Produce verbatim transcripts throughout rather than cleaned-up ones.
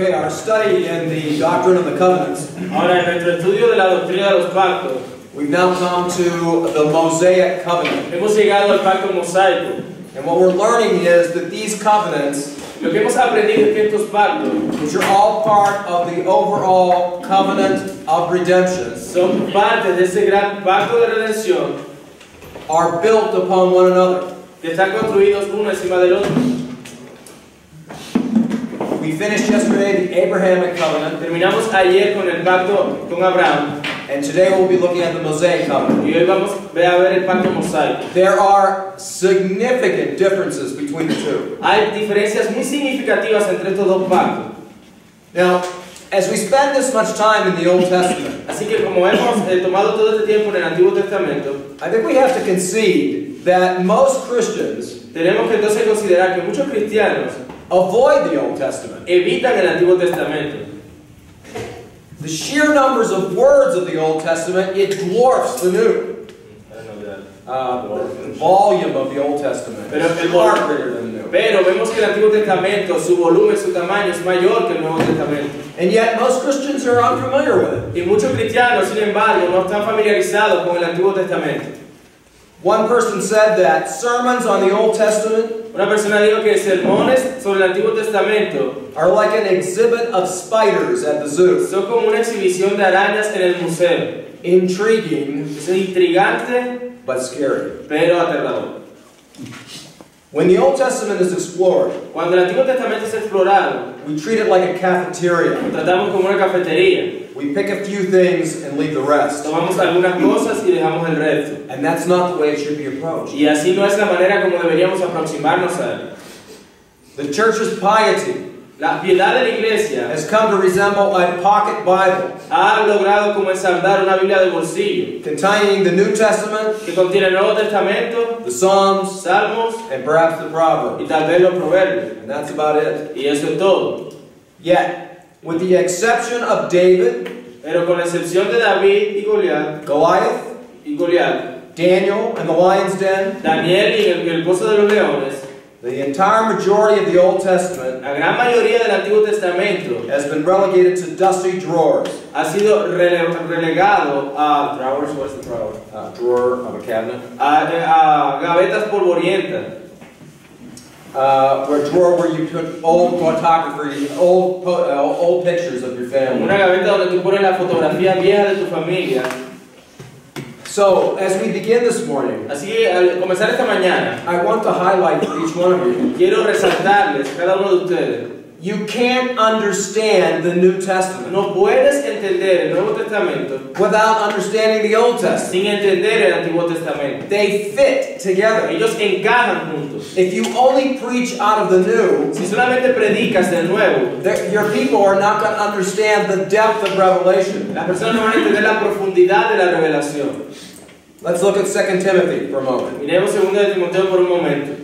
Okay, our study in the doctrine of the covenants. Ahora, en nuestro estudio de la doctrina de los pactos, We've now come to the Mosaic covenant. hemos llegado al pacto mosaico. And what we're learning is that these covenants, Lo que hemos aprendido es que estos pactos which are all part of the overall covenant of redemption, son parte de ese gran pacto de redención are built upon one another. que están construidos uno encima del otro. We finished yesterday the Abrahamic covenant, Terminamos ayer con el pacto con Abraham and today we'll be looking at the Mosaic covenant. y hoy vamos a ver el pacto mosaico. There are significant differences between the two. Hay diferencias muy significativas entre estos dos pactos. Now, as we spend this much time in the Old Testament, Así que como hemos eh, tomado todo este tiempo en el Antiguo Testamento, I think we have to concede that most Christians tenemos que entonces considerar que muchos cristianos avoid the Old Testament. evitan el Antiguo Testamento. The sheer numbers of words of the Old Testament, it dwarfs the New. Uh, the volume of the Old Testament Pero is el far vol- greater than the New. Pero vemos que el Antiguo Testamento, su volumen, su tamaño es mayor que el Nuevo Testamento. And yet most Christians are unfamiliar with it. Y muchos cristianos, sin embargo, no están familiarizados con el Antiguo Testamento. One person said that sermons on the Old Testament Una persona dijo que sermones sobre el Antiguo Testamento are like an exhibit of spiders at the zoo. son como una exhibición de arañas en el museo. Intriguing, Es intrigante, but scary. pero aterrador. When the Old Testament is explored, Cuando el Antiguo Testamento es explorado, we treat it like a cafeteria. lo tratamos como una cafetería. We pick a few things and leave the rest. Tomamos algunas cosas y dejamos el resto. And that's not the way it should be approached. Y así no es la manera como deberíamos aproximarnos a él. The church's piety La piedad de la iglesia has come to resemble a pocket Bible ha logrado como ensamblar una Biblia de bolsillo containing the New Testament, que contiene el Nuevo Testamento, the Psalms, Salmos and perhaps the y Proverbs. tal vez los Proverbios. And that's about it. Y eso es todo. Yet, with the exception of David, Pero con la excepción de David y Goliat, Goliath, y Goliat, Daniel, and the lion's den, Daniel y el, el pozo de los leones, the entire majority of the Old Testament la gran mayoría del Antiguo Testamento has been relegated to dusty drawers. ha sido rele, relegado a drawers, what's the drawer? Uh, drawer of a cabinet. A, a gavetas polvorientas. Uh, where drawer where you put old photography, old po- uh, old pictures of your family. Una gaveta donde tú pones la fotografía vieja de tu familia. So, as we begin this morning, Así que al comenzar esta mañana, I want to highlight for each one of you, quiero resaltarles a cada uno de ustedes. you can't understand the New Testament No puedes entender el Nuevo Testamento without understanding the Old Testament. sin entender el Antiguo Testamento. They fit together. Ellos encajan juntos. If you only preach out of the New, Si solamente predicas del Nuevo, there- your people are not going to understand the depth of revelation. las personas no van a entender la profundidad de la revelación. Let's look at Second Timothy for a moment. Miremos segunda de Timoteo por un momento.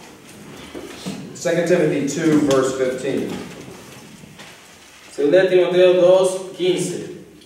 Second Timothy two, verse fifteen. Segunda de Timoteo dos, quince.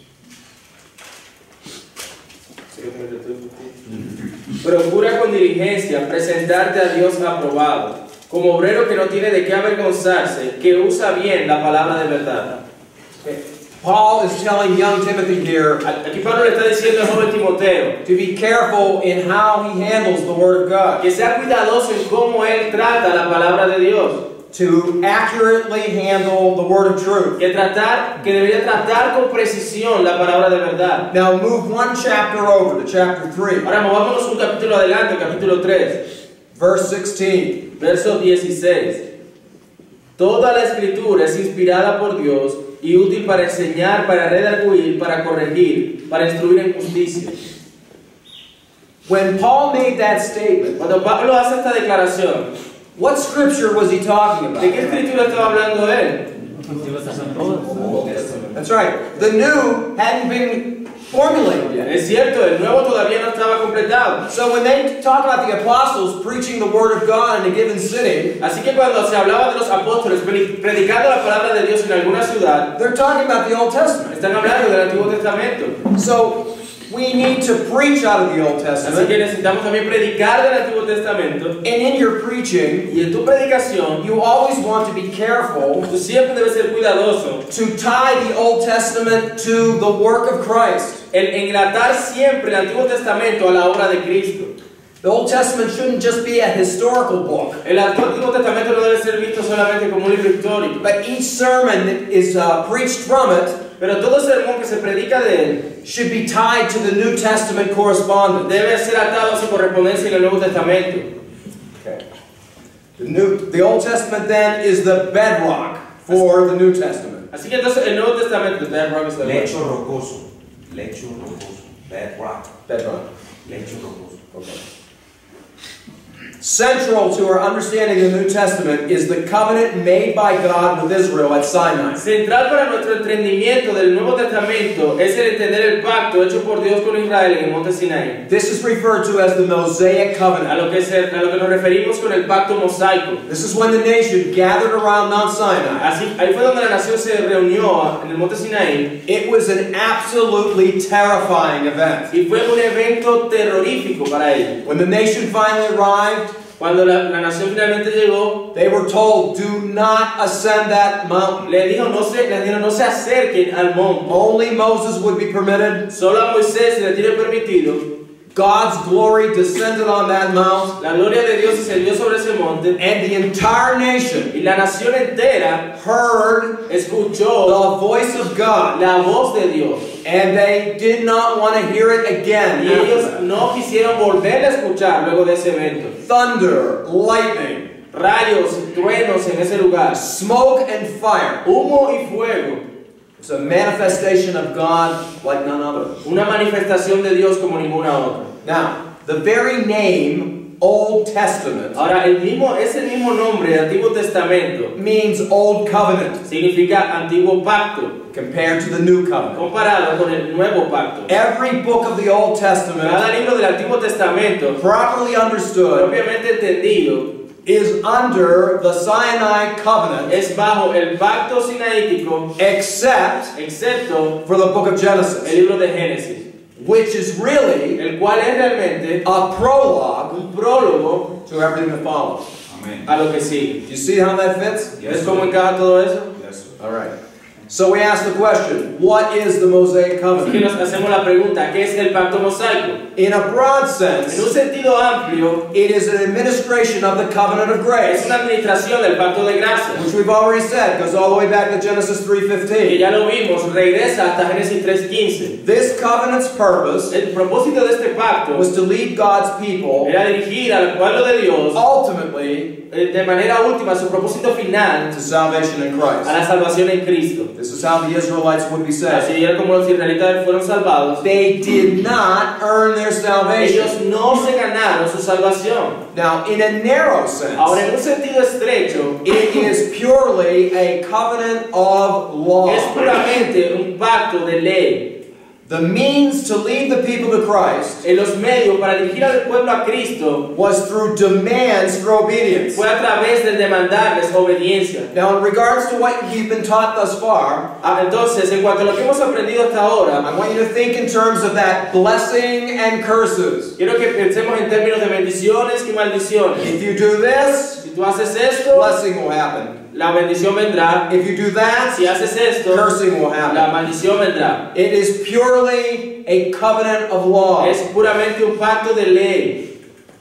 Procura con diligencia presentarte a Dios aprobado, como obrero que no tiene de qué avergonzarse, que usa bien la palabra de verdad. Paul is telling young Timothy here Aquí Pablo le está diciendo al joven Timoteo to be careful in how he handles the Word of God, que sea cuidadoso en cómo él trata la palabra de Dios, to accurately handle the Word of truth. que tratar, que debería tratar con precisión la palabra de verdad. Now move one chapter over to chapter three, Ahora movámonos un capítulo adelante, capítulo tres, verse sixteen. verso dieciséis. Toda la escritura es inspirada por Dios y útil para enseñar, para redarguir, para corregir, para instruir en justicia. When Paul made that statement, Cuando Pablo hace esta declaración, what scripture was he talking ¿de qué about? escritura estaba hablando él? That's right. The new hadn't been formulated yet. Es cierto, el nuevo todavía no estaba completado. So when they talk about the apostles preaching the Word of God in a given city, Así que cuando se hablaba de los apóstoles predi- predicando la palabra de Dios en alguna ciudad, they're talking about the Old Testament. están hablando del Antiguo Testamento. So we need to preach out of the Old Así Testament. que necesitamos también predicar del Antiguo Testamento. And in your preaching, Y en tu predicación, you always want to be careful tú siempre debes ser cuidadoso to tie the Old Testament to the work of Christ. en enlatar siempre el Antiguo Testamento a la obra de Cristo. The Old Testament shouldn't just be a historical book, El Antiguo Testamento no debe ser visto solamente como un libro histórico, but each sermon that is uh, preached from it pero todo sermón que se predica de él should be tied to the New Testament correspondence. debe ser atado a su correspondencia en el Nuevo Testamento. Okay. The, New, the Old Testament then is the bedrock for the New Testament. Así que entonces el Nuevo Testamento, bedrock is the word. Lecho rocoso. Lecho rocoso. Bedrock. Bedrock. Lecho rocoso. Okay. Central to our understanding of the New Testament is the covenant made by God with Israel at Sinai. Central para nuestro entendimiento del Nuevo Testamento es el entender el pacto hecho por Dios con Israel en el monte Sinaí. This is referred to as the Mosaic A covenant. lo que, se, a lo que nos referimos con el pacto mosaico. This is when the nation gathered around Mount Sinai. Así, ahí fue donde la nación se reunió en el monte Sinaí It was an absolutely terrifying event. y fue un evento terrorífico para ellos. When the nation finally arrived, Cuando la, la nación finalmente llegó, they were told, do not ascend that mountain. le dijo no se, les dijo, no se acerquen al monte. Only Moses would be permitted. Solo a Moisés se le tiene permitido. God's glory descended on that mount, La gloria de Dios descendió sobre ese monte and the entire nation y la nación entera heard escuchó the voice of God, la voz de Dios. and they did not want to hear it again. Y after ellos that. no quisieron volver a escuchar luego de ese evento. Thunder, lightning, Rayos, truenos en ese lugar. smoke, and fire. Humo y fuego. It's a manifestation of God like none other. Una manifestación de Dios como ninguna otra. Now, the very name Old Testament Ahora, el mismo, ese mismo nombre de Antiguo Testamento means Old Covenant significa Antiguo Pacto, compared to the New Covenant. comparado con el Nuevo Pacto. Every book of the Old Testament, Cada libro del Antiguo Testamento, properly understood, propiamente entendido, is under the Sinai Covenant, es bajo el pacto sinaítico, except excepto for the book of el Genesis, libro de Génesis, which is really el cual es realmente a prologue un prólogo to everything that follows. Amén. a lo que sigue. Do you see how that fits? Yes, ¿Ves cómo sir. encaja todo eso? Yes, sir. All right. So we ask the question, what is the Mosaic Así que Covenant? nos hacemos la pregunta, ¿qué es el pacto mosaico? In a broad En un sense, sentido amplio, it is an administration of the covenant of es grace, una administración del pacto de gracia, which we've already said goes all the way back to Genesis three que fifteen. ya lo vimos, regresa hasta Génesis tres quince. This covenant's purpose El propósito de este pacto was to lead God's people era dirigir al pueblo de Dios ultimately eh, de manera última, su propósito final, to salvation in a Christ. la salvación en Cristo. This is how the Israelites would be saved. Así era como los israelitas fueron salvados. They did not earn their salvation. Ellos no se ganaron su salvación. Now, in a narrow sense, Ahora, en un sentido estrecho, it is purely a covenant of law. es puramente un pacto de ley. The means to lead the people to Christ En los medios para dirigir al pueblo a Cristo was through demands for obedience. fue a través de demandarles obediencia. Now, in regards to what you've been taught thus far, Ah, entonces, en cuanto a lo que hemos aprendido hasta ahora, I want you to think in terms of that blessing and curses. quiero que pensemos en términos de bendiciones y maldiciones. If you do this, Si tú haces esto, blessing will happen. la bendición vendrá. If you do that, Si haces esto, cursing will la happen. maldición vendrá. It is purely a covenant of law. Es puramente un pacto de ley.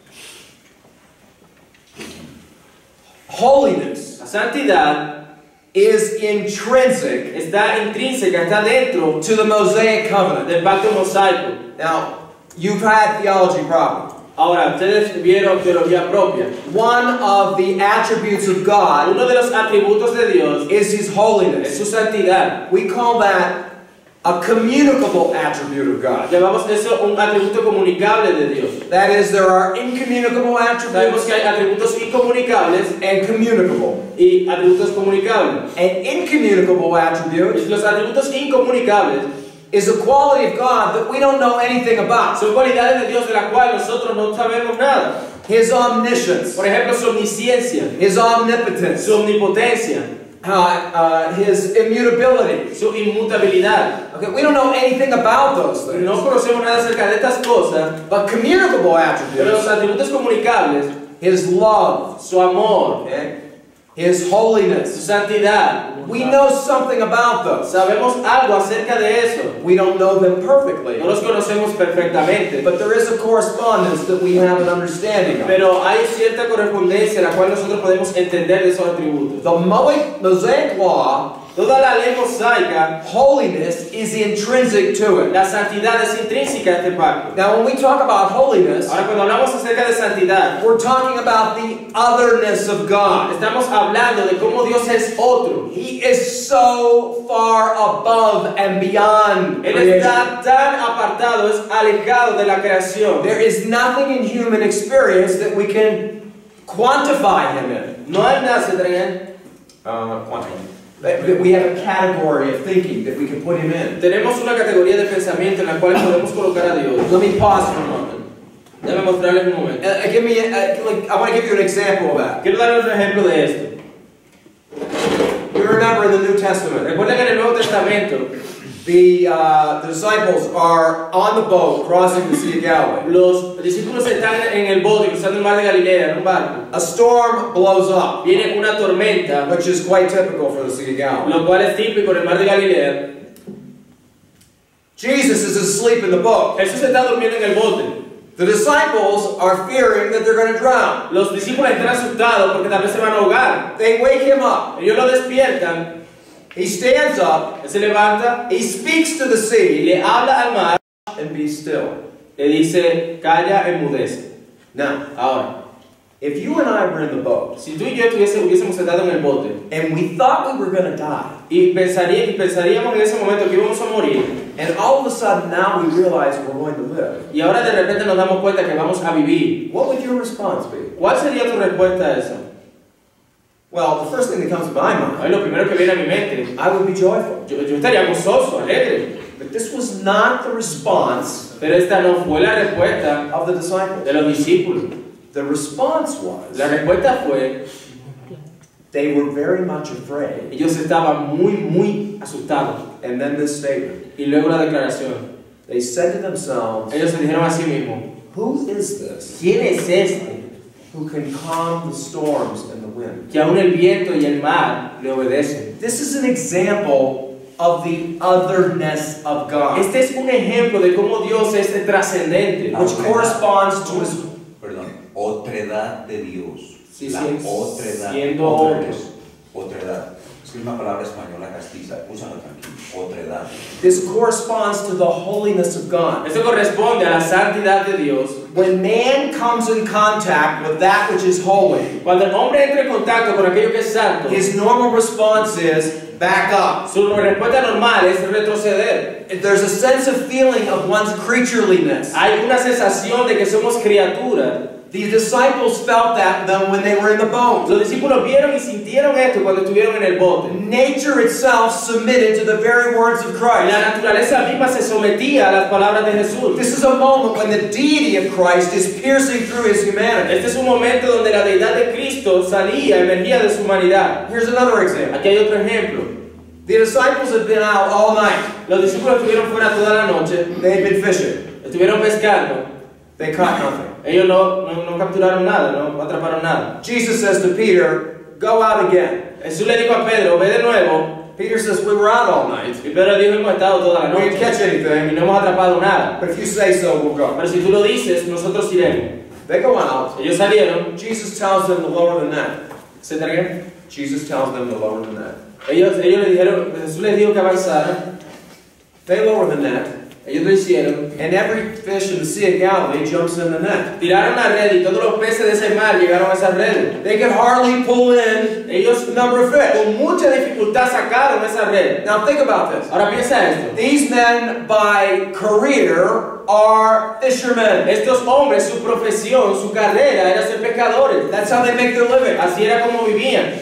Holiness La santidad is intrinsic está intrínseca, está dentro to the Mosaic covenant. del pacto mosaico. Now, you've had theology problems. Ahora, ustedes vieron teología propia. One of the attributes of God Uno de los atributos de Dios is His es holiness. su santidad. We call that a communicable attribute of God. Llamamos eso un atributo comunicable de Dios. That is, there are incommunicable Sabemos attributes que hay atributos incomunicables and communicable. y atributos comunicables. An incommunicable attribute Y los atributos incomunicables is a quality of God that we don't know anything about. son cualidades de Dios de las cuales nosotros no sabemos nada. His omniscience, Por ejemplo, su omnisciencia, His omnipotence, su omnipotencia, uh, uh, his immutability. su inmutabilidad. Okay, we don't know anything about those things. No conocemos nada acerca de estas cosas, But communicable pero los attributes, atributos comunicables, his love, su amor, okay, his su holiness, santidad, we know something about those. sabemos algo acerca de eso. We don't know them perfectly, No los conocemos perfectamente, but there is a correspondence that we have an understanding of. pero hay cierta correspondencia la cual nosotros podemos entender de esos atributos. The Mo- Mosaic Law, Toda la ley mosaica, holiness is intrinsic to it. la santidad es intrínseca a este pacto. Now, when we talk about holiness, Ahora, cuando hablamos acerca de santidad, we're talking about the otherness of God. estamos hablando de cómo Dios es otro. He is so far above and beyond Él creation. está tan apartado, es alejado de la creación. There is nothing in human experience that we can quantify him in. No hay nada, se traían. Uh, quantify. That that we have a category of thinking that we can put him in. Tenemos una categoría de pensamiento en la cual podemos colocar a Dios. Let me pause for a moment. Déjame mostrarles un momento. Uh, give me, a, uh, like, I want to give you an example of that. Quiero darles un ejemplo de esto. You remember in the New Testament, Recuerden que en el Nuevo Testamento, the, uh, the disciples are on the boat crossing the Sea of Galilee. los discípulos están en el bote cruzando el mar de Galilea en un barco. A storm blows up, Viene una tormenta, which is quite typical for the Sea of Galilee. lo cual es típico en el mar de Galilea. Jesus is asleep in the boat. Jesús está durmiendo en el bote. The disciples are fearing that they're going to drown. Los discípulos están asustados porque tal vez se van a ahogar. They wake him up. Ellos lo despiertan, He stands up, él se levanta he speaks to the y sea, le habla al mar, and be still. le dice, calla, enmudece. Now, Ahora, if you and I were in the boat, si tú y yo estuviese, hubiésemos estado en el bote and we thought we were going to die, y, pensaría, y pensaríamos en ese momento que íbamos a morir, and all of a sudden now we realize we're going to live, y ahora de repente nos damos cuenta que vamos a vivir, what would your response be? ¿cuál sería tu respuesta a eso? Well, the first thing that comes to my mind, Ay, lo primero que viene a mi mente, I would be joyful. yo, yo estaría gozoso, alegre, But this was not the response pero esta no fue la respuesta of the disciples. de los discípulos. The response was, La respuesta fue, they were very much afraid. ellos estaban muy, muy asustados. And then this statement, Y luego la declaración, they said to themselves, ellos se dijeron a sí mismos, who is this ¿quién es este who can calm the storms and the wind? que aún el viento y el mar le obedecen? This is an example of the otherness of God, Este es un ejemplo de cómo Dios es trascendente, which corresponds to his. Perdón, otredad de Dios. Sí, La sí, otredad. siendo Otredad. Otredad. Es que es una palabra española castiza. Úsalo tranquilo. Otredad. This corresponds to the holiness of God. Esto corresponde a la santidad de Dios. When man comes in contact with that which is holy, Cuando el hombre entra en contacto con aquello que es santo, his normal response is back up. su respuesta normal es retroceder. There's a sense of feeling of one's creatureliness. Hay una sensación de que somos criaturas. The disciples felt that them when they were in the boat. Los discípulos vieron y sintieron esto cuando estuvieron en el bote. Nature itself submitted to the very words of Christ. La naturaleza misma se sometía a las palabras de Jesús. This is a moment when the deity of Christ is piercing through his humanity. Este es un momento donde la deidad de Cristo salía, emergía de su humanidad. Here's another example. Aquí hay otro ejemplo. The disciples had been out all night. Los discípulos estuvieron fuera toda la noche, They had been fishing. estuvieron pescando. They caught nothing. Ellos no, no, no capturaron nada, no atraparon nada. Jesus says to Peter, go out again. Jesús le dijo a Pedro, ve de nuevo. Peter says, we were out all night. Y Pedro dijo, hemos estado toda la We didn't catch noche y anything, no hemos atrapado nada. but if you say so, we'll go. Pero si tú lo dices, nosotros iremos. They go out. Ellos salieron, Jesus tells them to lower the net. ¿se trajeron? Jesus tells them to lower the net. Ellos, ellos le dijeron, Jesús les dijo que avanzaran. They lower the net, Ellos lo hicieron. and every fish in the Sea of Galilee jumps in the net. Tiraron la red y todos los peces de ese mar llegaron a esa red. They could hardly pull in Ellos the number of fish. con mucha dificultad sacaron esa red. Now think about this. Ahora piensa esto. These men, by career, are fishermen. Estos hombres, su profesión, su carrera era ser pescadores. That's how they make their living. Así era como vivían.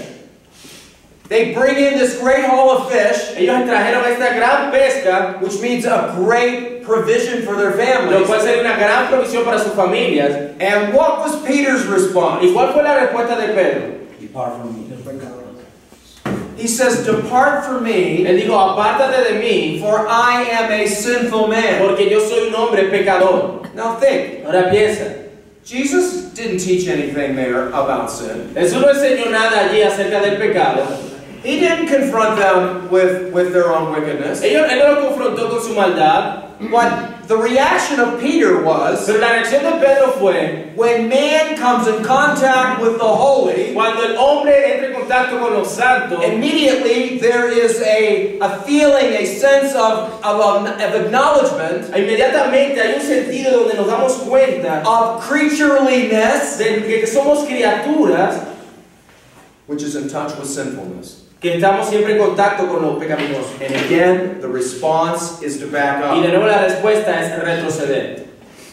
They bring in this great haul of fish, Ellos trajeron esta gran pesca, which means a great provision for their lo families. cual sería una gran provisión para sus familias. And what was Peter's response? ¿Y cuál fue la respuesta de Pedro? Depart from me. He says, depart from me, Él dijo, apártate de mí, for I am a sinful man. porque yo soy un hombre pecador. Now think, Ahora piensa, Jesus didn't teach anything there about sin. Jesús no enseñó nada allí acerca del pecado. He didn't confront them with, with their own wickedness. Ellos, él no lo confrontó con su maldad, But the reaction of Peter was, pero la reacción de Pedro fue when man comes in contact with the holy, cuando el hombre entra en contacto con los santos. immediately there is a, a feeling, a sense of, of, of acknowledgement Inmediatamente hay un sentido donde nos damos cuenta of creatureliness, de que somos criaturas which is in touch with sinfulness. que estamos siempre en contacto con lo pecaminoso. And again, the response is to back Y de up. nuevo la respuesta es retroceder.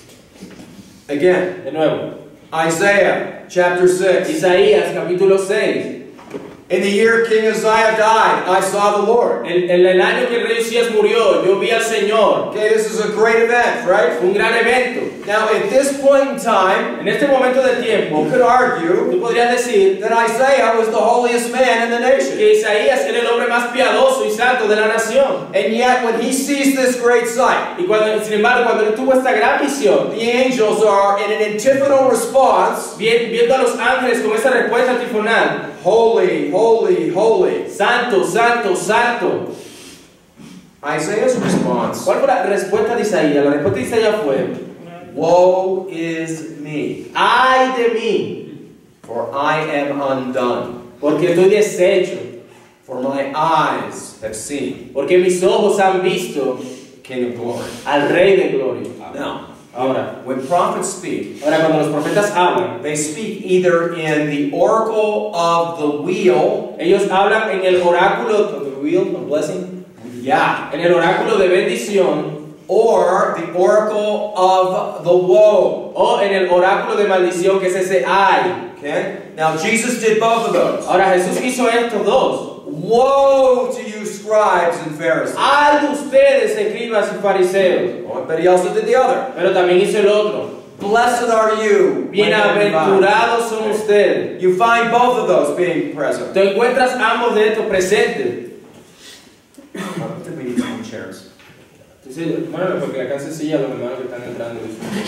Again, De nuevo, Isaiah chapter six. Isaías capítulo seis. In the year King Uzziah died, I saw the Lord. En, en el año que el rey Usías murió, yo vi al Señor. Okay, this is a great event, right? Un gran evento. Now, at this point in time, En este momento del tiempo, you could argue tú podrías decir that Isaiah was the holiest man in the nation. que Isaías era el hombre más piadoso y santo de la nación. And yet, when he sees this great sight, Y cuando, sin embargo, cuando él tuvo esta gran visión, the angels are in an antiphonal response. vi- viendo a los ángeles con esa respuesta antifonal, Holy, holy, holy. santo, santo, santo. Isaiah's response, ¿Cuál fue la respuesta de Isaías? La respuesta de Isaías fue: woe is me, ¡ay de mí! for I am undone, Porque estoy deshecho, for my eyes have seen porque mis ojos han visto King of glory. al Rey de Gloria. Now, Ahora, when prophets speak, ahora cuando los profetas hablan, they speak either in the oracle of the wheel, ellos hablan en el oráculo of the wheel of blessing, yeah, en el oráculo de bendición, or the oracle of the woe. o en el oráculo de maldición, que es ese ay. Okay? Now, Jesus did both of those. Ahora Jesús hizo estos dos. Woe to you, scribes and Pharisees. ¡Ay de ustedes, escribas y fariseos! Oh, but he also did the other. Pero también hizo el otro. Blessed are you. when men revile. Bienaventurados son ustedes. You find both of those being present. Tú encuentras ambos de estos presentes. I think we need some chairs. Entonces, bueno, porque acá se silla los hermanos que están entrando.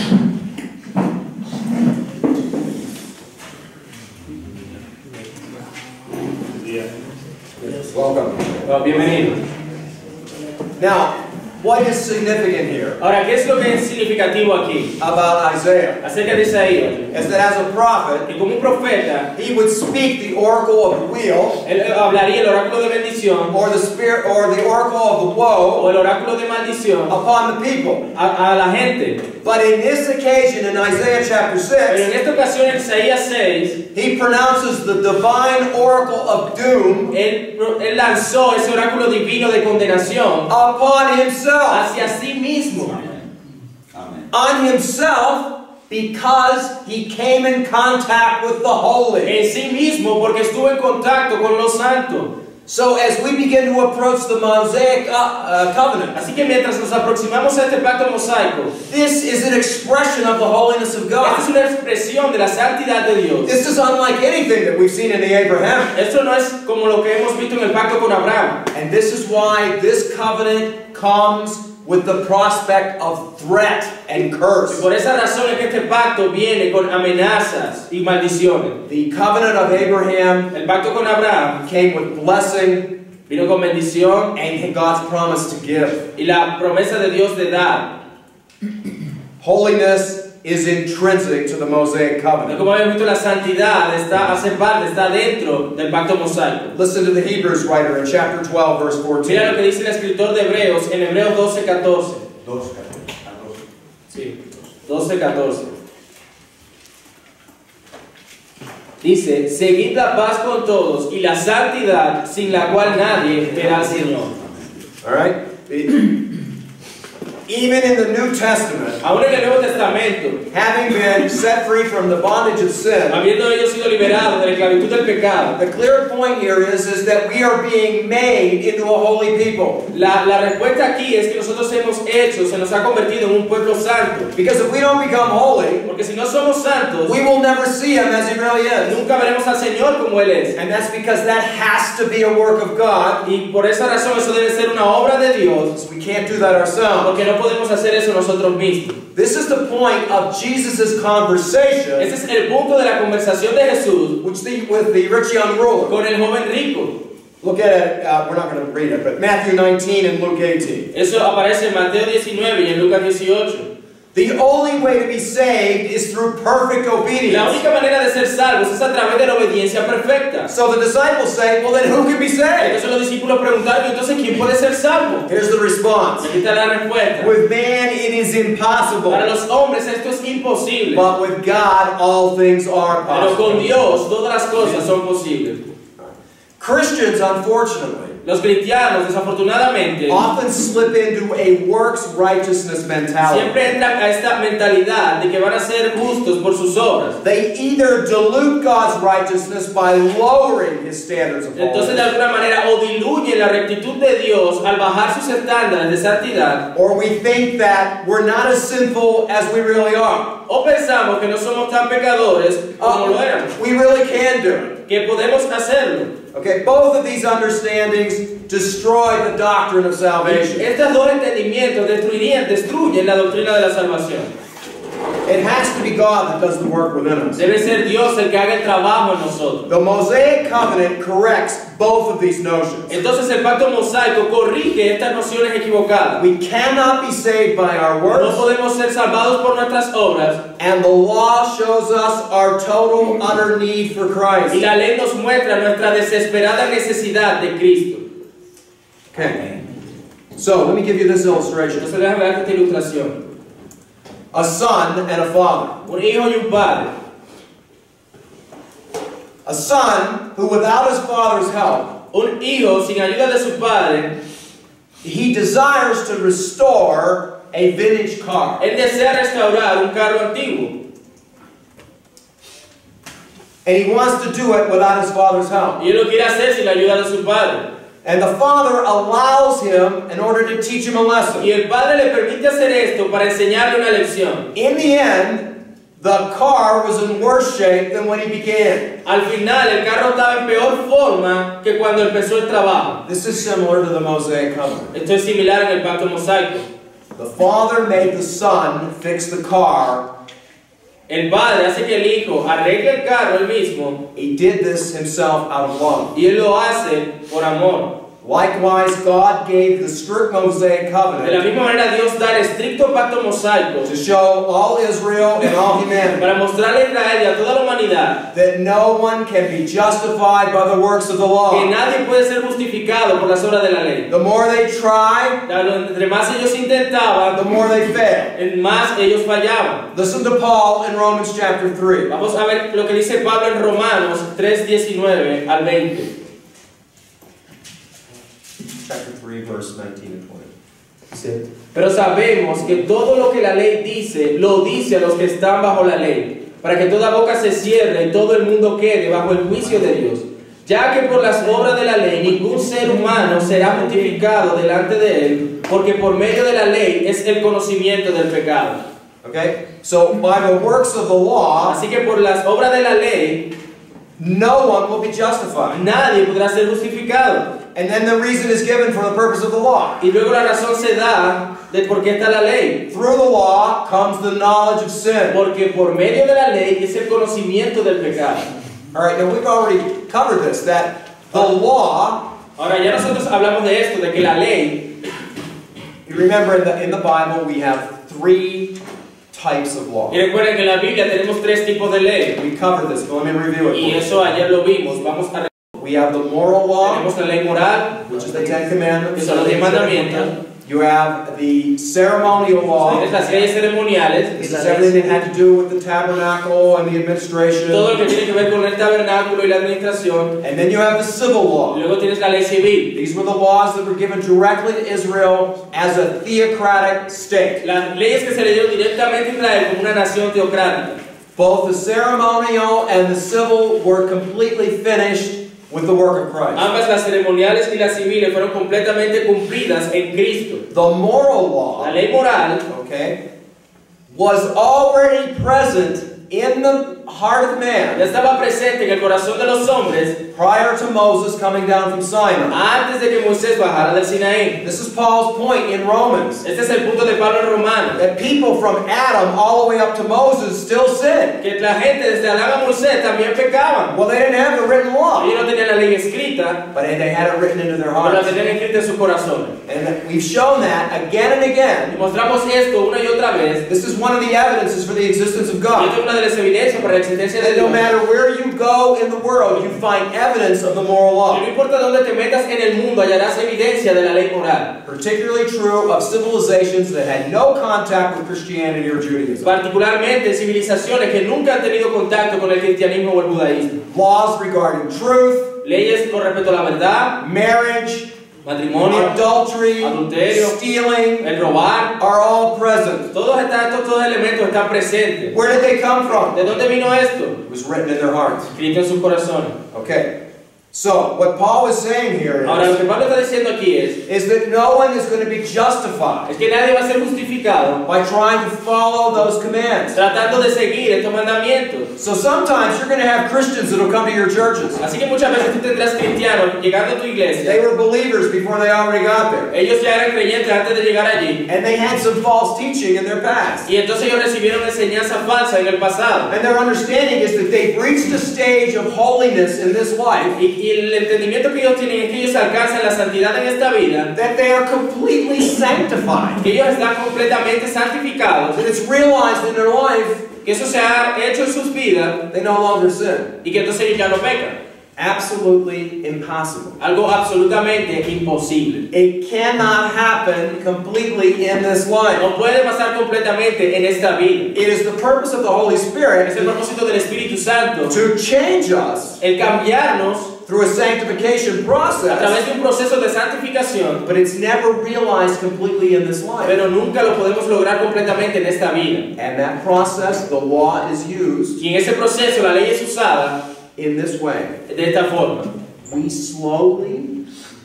Welcome. Bueno, bienvenidos. Now, what is significant here Ahora, ¿qué es lo que es significativo aquí? about Isaiah? Acerca de Isaías. Is that as a prophet, Que como un profeta, he would speak the oracle of the wheel, él hablaría el oráculo de bendición or the spirit, or the oracle of the o woe el oráculo de maldición upon the people. a, a la gente. But in this occasion, in Isaiah chapter Pero en six, esta ocasión, en Isaías seis, he pronounces the divine oracle of doom él, él lanzó ese oráculo divino de condenación upon himself. hacia sí mismo. Amén. On himself, because he came in contact with the holy. En sí mismo, porque estuvo en contacto con los santos. So as we begin to approach the Mosaic uh, uh, covenant, Así que mientras nos aproximamos a este pacto mosaico, this is an expression of the holiness of esta es God. una expresión de la santidad de Dios. This is unlike anything that we've seen in the Abraham. Esto no es como lo que hemos visto en el pacto con Abraham. And this is why this covenant comes with the prospect of threat and Y curse. por esa razón es que este pacto viene con amenazas y maldiciones. The covenant of Abraham El pacto con Abraham came with blessing vino con bendición and God's promise to give. y la promesa de Dios de dar. Holiness is intrinsic to the Mosaic covenant. Como hemos visto, la santidad está, hace parte, está dentro del pacto mosaico. Listen to the Hebrews writer in chapter twelve, verse Mira lo fourteen. que dice el escritor de Hebreos en Hebreos doce catorce. Dos, catorce. Sí, doce catorce. Dice, seguid la paz con todos y la santidad sin la cual nadie verá al Señor. All right? even in the New Testament, aún en el Nuevo Testamento, having been set free from the bondage of sin, habiendo ellos sido liberados de la esclavitud del pecado, the clear point here is, is that we are being made into a holy people. la, la respuesta aquí es que nosotros hemos hecho, se nos ha convertido en un pueblo santo. Because if we don't become holy, Porque si no somos santos, we will never see Him as He really is. nunca veremos al Señor como Él es. And that's because that has to be a work of God. Y por esa razón eso debe ser una obra de Dios, We can't do that ourselves. porque no podemos hacer eso nosotros mismos. This is the point of Jesus' conversation Ese es el punto de la conversación de Jesús which the, with the rich young ruler. con el joven rico. Look at it, uh, we're not going to read it, but Matthew nineteen and Luke eighteen. Eso aparece en Mateo diecinueve y en Lucas dieciocho. The only way to be saved is through perfect La obedience. única manera de ser salvos es a través de la obediencia perfecta. So the disciples say, well then who can be saved? Entonces los discípulos preguntaron, entonces ¿quién puede ser salvo? Here's the response. Aquí está la respuesta. With man it is impossible, Para los hombres esto es imposible, but with God all things are pero con possible. Dios todas las cosas son posibles. Christians, unfortunately, Los cristianos, desafortunadamente, often slip into a works righteousness mentality. siempre entran a esta mentalidad de que van a ser justos por sus obras. They either dilute God's righteousness by lowering His standards of Entonces de holiness, alguna manera o diluyen la rectitud de Dios al bajar sus estándares de santidad, or we think that we're not as sinful as we really are. o pensamos que no somos tan pecadores como lo éramos, We really can do it. que podemos hacerlo. Okay, both of these understandings destroy the doctrine of salvation. Estos dos entendimientos destruirían, destruyen la doctrina de la salvación. It has to be God that does the work within us. Debe ser Dios el que haga el trabajo en nosotros. The Mosaic covenant corrects both of these notions. Entonces el pacto mosaico corrige estas nociones equivocadas. We cannot be saved by our No works, podemos ser salvados por nuestras obras, and the law shows us our total, utter need for y Christ. la ley nos muestra nuestra desesperada necesidad de Cristo. Okay, so let me give you this illustration. Entonces déjame darte esta ilustración. A son and a father. Un hijo y un padre. A son who, without his father's help, Un hijo sin ayuda de su padre, he desires to restore a vintage car. él desea restaurar un carro antiguo. And he wants to do it without his father's help. Y él lo quiere hacer sin la ayuda de su padre. And the father allows him in order to teach him a lesson. Y el padre le permite hacer esto para enseñarle una lección. In the end, the car was in worse shape than when he began. Al final el carro estaba en peor forma que cuando empezó el trabajo. This is similar to the Mosaic covenant. Esto es similar en el pacto mosaico. The father made the son fix the car. El padre hace que el hijo arregle el carro él mismo, He did this himself out of love. y él lo hace por amor. Likewise, God gave the strict Mosaic De la covenant misma manera Dios da el estricto pacto mosaico to show all Israel and all humanity para mostrarle a Israel y a toda la humanidad that no one can be justified by the works of the que law. nadie puede ser justificado por las obras de la ley. The more they try, Entre más ellos intentaban, the more they fail. el más ellos fallaban. Listen to Paul in Romans chapter three. Vamos a ver lo que dice Pablo en Romanos tres, diecinueve al veinte. Chapter three, verse nineteen and twenty. Dice, pero sabemos que todo lo que la ley dice, lo dice a los que están bajo la ley, para que toda boca se cierre y todo el mundo quede bajo el juicio de Dios. Ya que por las obras de la ley ningún ser humano será justificado delante de él, porque por medio de la ley es el conocimiento del pecado. Okay? So, by the works of the law, Así que por las obras de la ley, no one will be justified. nadie podrá ser justificado. And then the reason is given for the purpose of the law. Y luego la razón se da de por qué está la ley. Through the law comes the knowledge of sin. Porque por medio de la ley es el conocimiento del pecado. All right, now we've already covered this, that the law, Ahora ya nosotros hablamos de esto, de que la ley, you remember in the, in the Bible we have three types of law. y recuerden que en la Biblia tenemos tres tipos de ley. We covered this, but let me review Y it. eso ayer lo vimos. Vamos a We have the moral law, tenemos la ley moral, which is the Ten Commandments. que son los diez mandamientos. You have the ceremonial law. Tienes las leyes ceremoniales. This is everything that had to do with the tabernacle and the administration. Todo lo que tiene que ver con el tabernáculo y la administración. And then you have the civil law. Luego tienes la ley civil. These were the laws that were given directly to Israel as a theocratic state. Las leyes que se le dieron directamente a Israel como una nación teocrática. Both the ceremonial and the civil were completely finished with the work of Christ. Ambas, las ceremoniales y las civiles, fueron completamente cumplidas en Cristo. The moral law, La ley moral, okay, was already present in the heart of ya man estaba presente en el corazón de los hombres prior to Moses coming down from Sinai. antes de que Moisés bajara del Sinaí. This is Paul's point in Romans, Este es el punto de Pablo en Romanos. that people from Adam all the way up to Moses still sin. Que la gente desde Adán a Moisés también pecaban. Well, they didn't have the written law, Ellos no tenían la ley escrita, but they had it written into their pero la hearts. tenían escrita en su corazón. And we've shown that again and Y again. mostramos esto una y otra vez. This is one of the evidences for the existence of Y God. esta es una de las evidencias para la existencia de That no Dios. matter where you go in the world, you find evidence of the moral Y law. no importa dónde te metas en el mundo, hallarás evidencia de la ley moral. Particularly true of civilizations that had no contact with Christianity or Judaism. Particularmente en civilizaciones que nunca han tenido contacto con el cristianismo o el judaísmo. Laws regarding truth, Leyes con respecto a la verdad, marriage, matrimonio, adultery, adulterio, stealing, el robar. are all present. Todos estos, estos dos elementos están presentes. Where did they come from? ¿De dónde vino esto? It was written in their hearts. Escrito en su corazón. Okay. So, what Paul is saying here Ahora, lo is, que Pablo está diciendo aquí es, is that no one is going to be justified es que nadie va a ser justificado by trying to follow those commands. tratando de seguir estos mandamientos. So sometimes you're going to have Christians that will come to your churches. Así que muchas veces tú tendrás cristianos llegando a tu iglesia. They were believers before they already got there. Ellos ya eran creyentes antes de llegar allí. And they had some false teaching in their past. Y entonces ellos recibieron enseñanza falsa en el pasado. And their understanding is that they've reached a stage of holiness in this life Y, y el entendimiento que ellos tienen es que ellos alcanzan la santidad en esta vida, that they are completely sanctified. que ellos están completamente santificados, That it's realized in their life que eso se ha hecho en sus vidas they no longer sin. y que entonces ellos ya no pecan. Absolutely impossible. Algo absolutamente imposible. It cannot happen completely in this life. No puede pasar completamente en esta vida. It is the purpose of the Holy Es el Spirit propósito del Espíritu Santo to change us el cambiarnos through a sanctification a través process, de un proceso de santificación, but it's never realized completely in this life. pero nunca lo podemos lograr completamente en esta vida. And that process, the law is used Y en ese proceso la ley es usada in this way. de esta forma. We slowly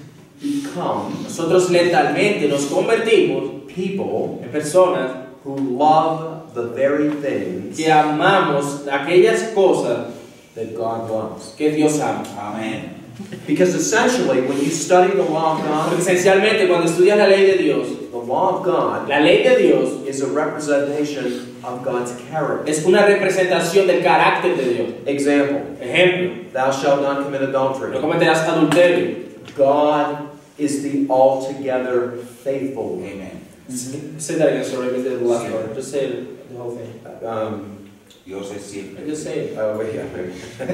become Nosotros lentamente nos convertimos people en personas who love the very things que amamos aquellas cosas that God loves. que Dios ama. Amén. Because essentially, when you study the law of Porque God, esencialmente cuando estudias la ley de Dios, the law of God la ley de Dios is a representation of God's character. es una representación del carácter de Dios. Example, Ejemplo, thou shalt not commit no adultery. cometerás adulterio. God is the altogether faithful one. Amen. Say that again, sorry, I missed the last part. Just say it, the whole thing. Um, Dios es siempre. Just say it. oh, wait, yeah, maybe.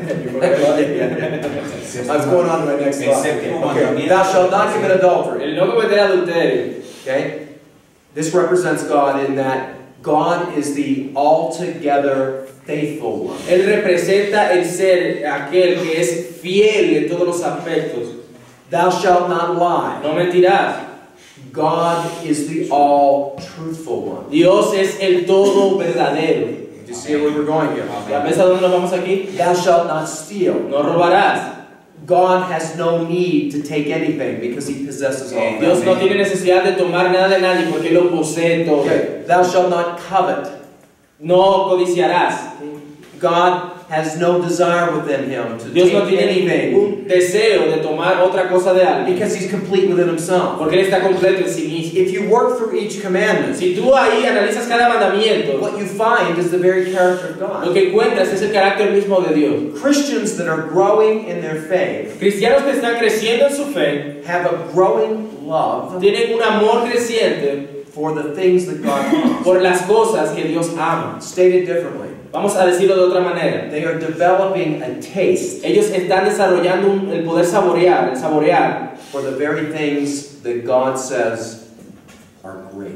I was going on to my next El slide. séptimo Okay. mandamiento. Thou shalt not commit adultery. El no cometer adulterio. Okay? This represents God in that God is the altogether faithful one. Él representa el ser aquel que es fiel en todos los aspectos. Thou shalt not lie. No mentirás. God is the all truthful one. Dios es el todo verdadero. Do you see where we're going here? ¿Ya ves a dónde nos vamos aquí? Thou shalt not steal. No robarás. God has no need to take anything because he possesses all. Dios no tiene necesidad de tomar nada de nadie porque Él lo posee todo. Okay. Thou shalt not covet. No codiciarás. God has no desire within him to Dios take no tiene anything ningún deseo de tomar otra cosa de alguien because he's complete within himself. porque Él está completo en sí mismo. If you work through each commandment, Si tú ahí analizas cada mandamiento, what you find is the very character of lo God. que encuentras es el carácter mismo de Dios. Christians that are growing in their faith Cristianos que están creciendo en su fe have a growing love tienen un amor creciente for the things that God loves. por las cosas que Dios ama. Stated differently, Vamos a decirlo de otra manera. they are developing a taste Ellos están desarrollando un- el poder saborear, el saborear for the very things that God says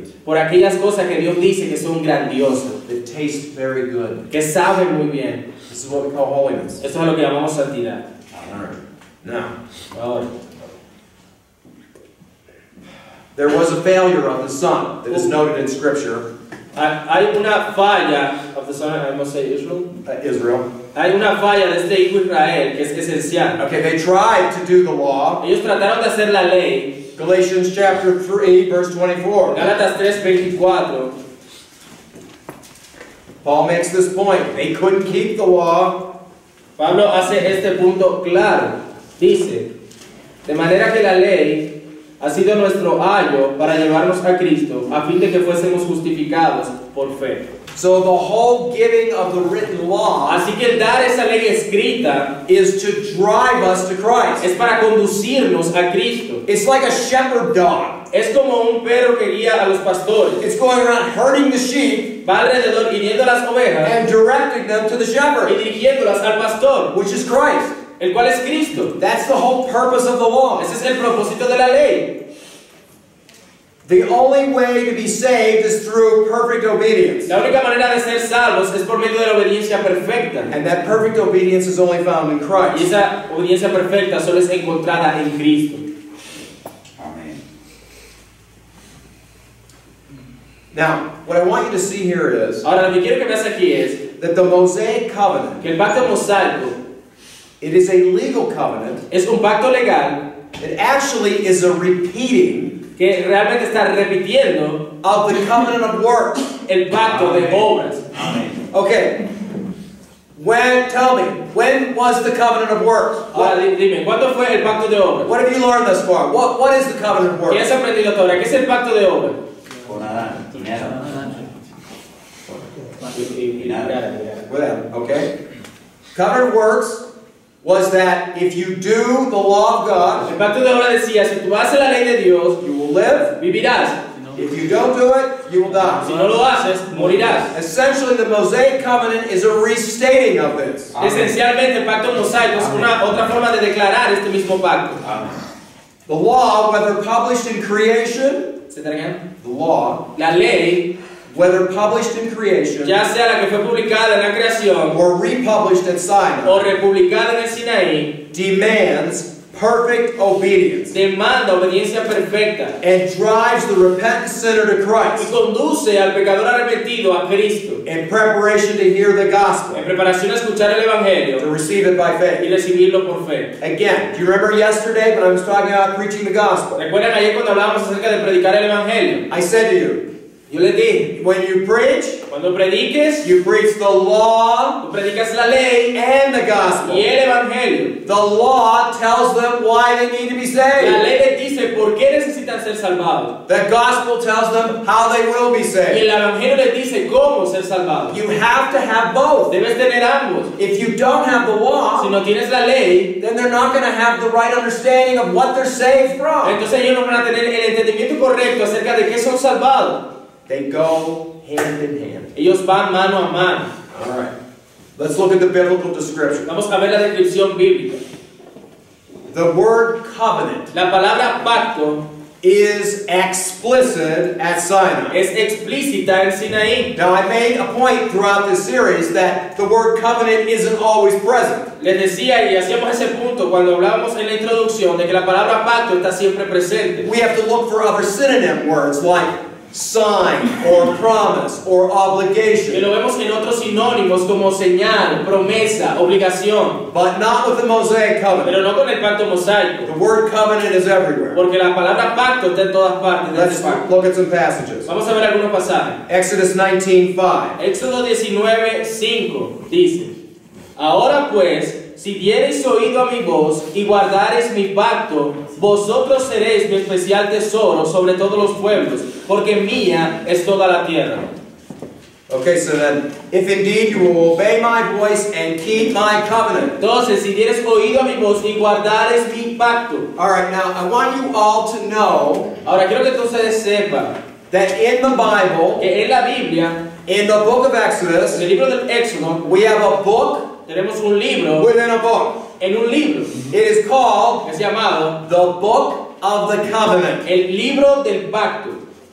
por aquellas cosas que Dios dice que son grandiosas, that taste very good. que saben muy bien. This is what we call holiness. Esto es lo que llamamos santidad. All right. Now, Ahora, there was a failure of the son that is noted in Scripture. hay una falla of the son, I must say Israel. Uh, Israel. Hay una falla de este hijo Israel que es esencial. Okay, they tried to do the law. Ellos trataron de hacer la ley. Galatians chapter three, verse twenty-four. Gálatas tres veinticuatro. Paul makes this point. They couldn't keep the law. Pablo hace este punto claro. Dice, de manera que la ley ha sido nuestro ayo para llevarnos a Cristo, a fin de que fuésemos justificados por fe. So the whole giving of the written law Así que el dar esa ley escrita is to drive us to Christ. es para conducirnos a Cristo. It's like a shepherd dog. Es como un perro que guía a los pastores. It's going around herding the sheep Va alrededor hiriendo a las ovejas and directing them to the y shepherd, dirigiéndolas al pastor, which is Christ. el cual es Cristo. That's the whole purpose of the law. Ese es el propósito de la ley. The only way to be saved is through perfect obedience. La única manera de ser salvos es por medio de la obediencia perfecta. And that perfect obedience is only found in Y Christ. esa obediencia perfecta solo es encontrada en Cristo. Amén. Now, what I want you to see here is Ahora, lo que quiero que veas aquí es that the Mosaic covenant, que el pacto mosaico it is a legal covenant. es un pacto legal It actually is a repeating que realmente está repitiendo of the covenant of works. el pacto de obras. Amén. Okay. When, tell me, when was the covenant of works? Ahora, What, di- dime, ¿cuándo fue el pacto de obras? what have you learned thus far? What, what is the covenant of ¿Qué works? has aprendido hasta ahora? ¿Qué es el pacto de obras? Con Adán, dinero. With Adam, okay. Covenant of works was that if you do the law of God, El pacto de obras decía, si tú haces la ley de Dios, you will live. vivirás. If you don't do it, you will Si die. no lo haces, morirás. Essentially, the Mosaic covenant is a restating of this. Esencialmente, el pacto mosaico es una otra forma de declarar este mismo pacto. Amén. The law, whether published in creation, ¿Se tragan? the law, La ley, whether published in creation ya sea la que fue publicada en la creación or republished at o Sinai, republicada en el Sinaí, demands perfect obedience demanda obediencia perfecta and drives the repentant sinner to y Christ conduce al pecador arrepentido a Cristo in preparation to hear the gospel, en preparación a escuchar el to Evangelio receive it by y faith. recibirlo por fe. Again, do you remember yesterday when I was talking about preaching the gospel? ¿Recuerdan ayer cuando hablábamos acerca de predicar el Evangelio? I said to you, Yo les dije, when you preach, cuando prediques, you preach the law tú predicas la ley and the y gospel. el Evangelio. The law tells them why they need to be La saved. ley les dice por qué necesitan ser salvados. The gospel tells them how they will be Y saved. el Evangelio les dice cómo ser salvados. You have to have both. Debes tener ambos. If you don't have the Si law, no tienes la ley, then they're not going to have the right understanding of what they're saved from. entonces ellos no van a tener el entendimiento correcto acerca de qué son salvados. They go hand in hand. Ellos van mano a mano. All right. Let's look at the biblical description. Vamos a ver la descripción bíblica. The word covenant La palabra pacto is explicit at Sinai. es explícita en Sinaí. Now, I made a point throughout this series that the word covenant isn't always present. Les decía y hacíamos ese punto cuando hablábamos en la introducción de que la palabra pacto está siempre presente. We have to look for other synonym words like sign or promise or Que obligation, lo vemos en otros sinónimos como señal, promesa, obligación, but not with the Mosaic covenant. pero no con el pacto mosaico, The word covenant is everywhere. porque la palabra pacto está en todas partes de Let's este pacto. look at some passages. Vamos a ver algunos pasajes. Exodus nineteen five. Éxodo diecinueve cinco dice: Ahora pues, si diereis oído a mi voz y guardareis mi pacto, vosotros seréis mi especial tesoro sobre todos los pueblos, porque mía es toda la tierra. Okay, so then, if indeed you will obey my voice and keep my covenant. Entonces, si dieres oído a mi voz y guardares mi pacto. All right, now I want you all to know Ahora quiero que ustedes sepan that in the Bible, que en la Biblia, in the book of en Exodus, el libro del Éxodo, we have a book tenemos un libro, within a book. en un libro, It is called que es llamado the Book of the Covenant. el libro del pacto.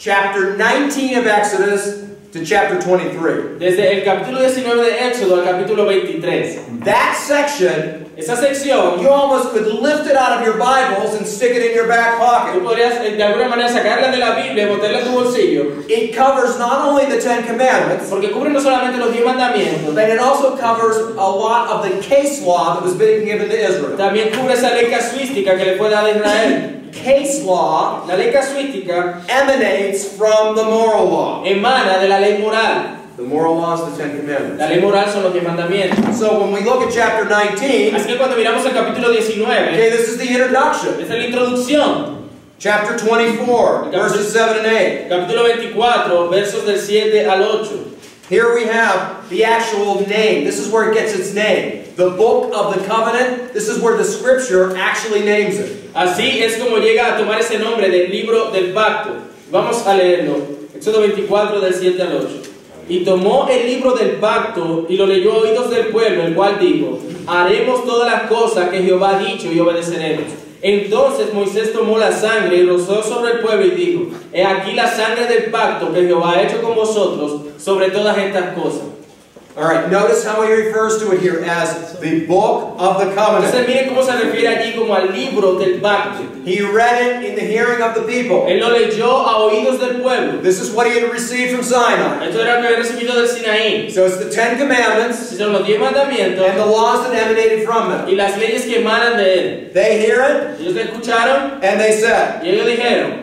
chapter nineteen of Exodus to chapter twenty-three. Desde el capítulo diecinueve de Éxodo al capítulo veintitrés. That section, Esa sección, you almost could lift it out of your Bibles and stick it in your back tú pocket. podrías eh, de alguna manera sacarla de la Biblia y meterla en tu bolsillo, It covers not only the Ten Commandments, porque cubre no solamente los diez mandamientos, but it also covers a lot of the case law that was being given to Israel. también cubre esa ley casuística que le fue dada a Israel. Case law La ley casuística emanates from the moral law. emana de la ley moral. The moral law is the Ten Commandments. La ley moral son los diez mandamientos. So when we look at chapter nineteen, Así que cuando miramos el capítulo diecinueve, okay, this is the introduction. esta es la introducción. Chapter twenty-four, verses seven and eight. Capítulo veinticuatro, versos del siete al ocho. Here we have the actual name. This is where it gets its name. The book of the covenant. This is where the scripture actually names it. Así es como llega a tomar ese nombre del libro del pacto. Vamos a leerlo. Éxodo veinticuatro, del siete al ocho. Y tomó el libro del pacto y lo leyó a oídos del pueblo, el cual dijo: haremos todas las cosas que Jehová ha dicho y obedeceremos. Entonces Moisés tomó la sangre y rozó sobre el pueblo y dijo: he aquí la sangre del pacto que Jehová ha hecho con vosotros sobre todas estas cosas. All right, notice how he refers to it here as the book of the Entonces covenant. miren cómo se refiere allí como al libro del pacto. He read it in the hearing of the people. Él lo leyó a oídos del pueblo. This is what he had received from Sinai. Esto era lo que había recibido del Sinaí. So it's the Ten Commandments Estos son los diez mandamientos and the laws that emanated from them. y las leyes que emanan de él. They hear it Ellos le escucharon and they said, y ellos dijeron: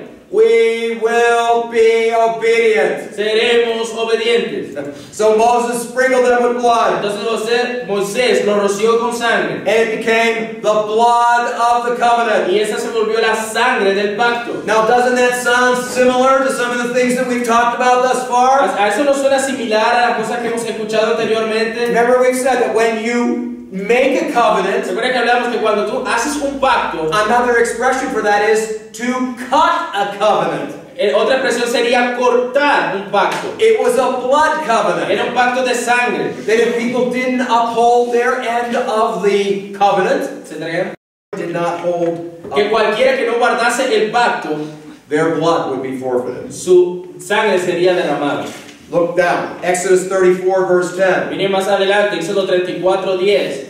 we will be obedient. seremos obedientes. So Moses sprinkled them with blood, Entonces Moisés, Moisés lo roció con sangre and it became the blood of the covenant. y esa se volvió la sangre del pacto. Now, doesn't that sound similar to some of the things that we've talked about thus far? ¿A eso no suena similar a las cosas que hemos escuchado anteriormente? Remember, we've said that when you make a covenant, ¿Se acuerdan que hablamos que cuando tú haces un pacto, another expression for that is to cut a covenant? eh, otra expresión sería cortar un pacto? It was a blood covenant. Era un pacto de sangre. That if people didn't uphold their end of the covenant, ¿Se entregan? did not hold Que up, cualquiera que no guardase el pacto, their blood would be forfeited. su sangre sería derramada. Look down. Exodus thirty-four, verse ten. Miren más adelante, Éxodo treinta y cuatro, diez.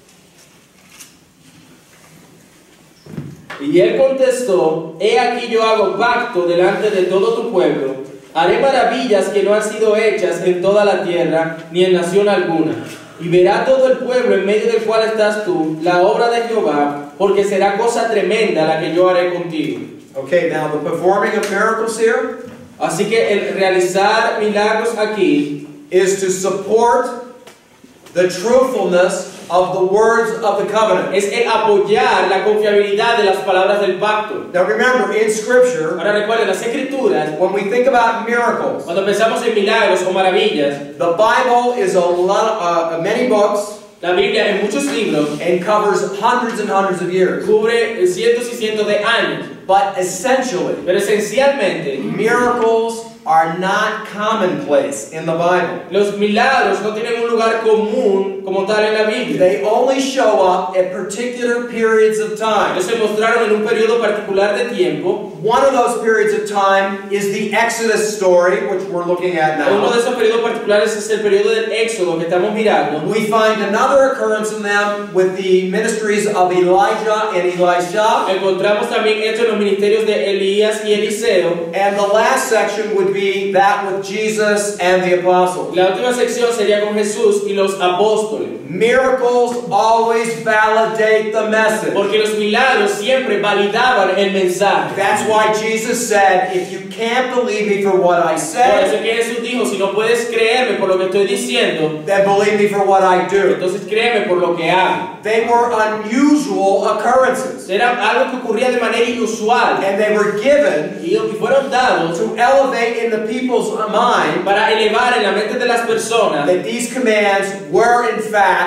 Y él contestó: he aquí yo hago pacto delante de todo tu pueblo. Haré maravillas que no han sido hechas en toda la tierra, ni en nación alguna. Y verá todo el pueblo en medio del cual estás tú, la obra de Jehová, porque será cosa tremenda la que yo haré contigo. Okay, now the performing of miracles here Así que el realizar milagros aquí is to support the truthfulness of the words of the covenant. es el apoyar la confiabilidad de las palabras del pacto. Now remember, in Scripture, Ahora recuerden, las escrituras, when we think about miracles, cuando pensamos en milagros o maravillas, the Bible is a lot, uh, many books, la Biblia en muchos libros and covers hundreds and hundreds of years. cubre cientos y cientos de años, But essentially, pero esencialmente miracles are not commonplace in the Bible. los milagros no tienen un lugar común como tal en la Biblia. They only show up at particular periods of time. Ellos se mostraron en un periodo particular de tiempo. One of those periods of time is the Exodus story, which we're looking at Uno de now. esos periodos particulares es el periodo del Éxodo que estamos mirando. We find another occurrence in them with the ministries of Elijah and Elisha. Encontramos también esto en los ministerios de Elías y Eliseo. And the last section would be that with Jesus and the apostles. La última sección sería con Jesús y los apóstoles. Miracles always validate the message. Porque los milagros siempre validaban el mensaje. That's why Jesus said, if you can't believe me for what I Por said, eso que Jesús dijo: si no puedes creerme por lo que estoy diciendo, then believe me for what I do. entonces créeme por lo que hago. They were unusual occurrences, Era algo que ocurría de manera inusual and they were given y fueron dados to elevate in the people's mind para elevar en la mente de las personas that these commands were in fact que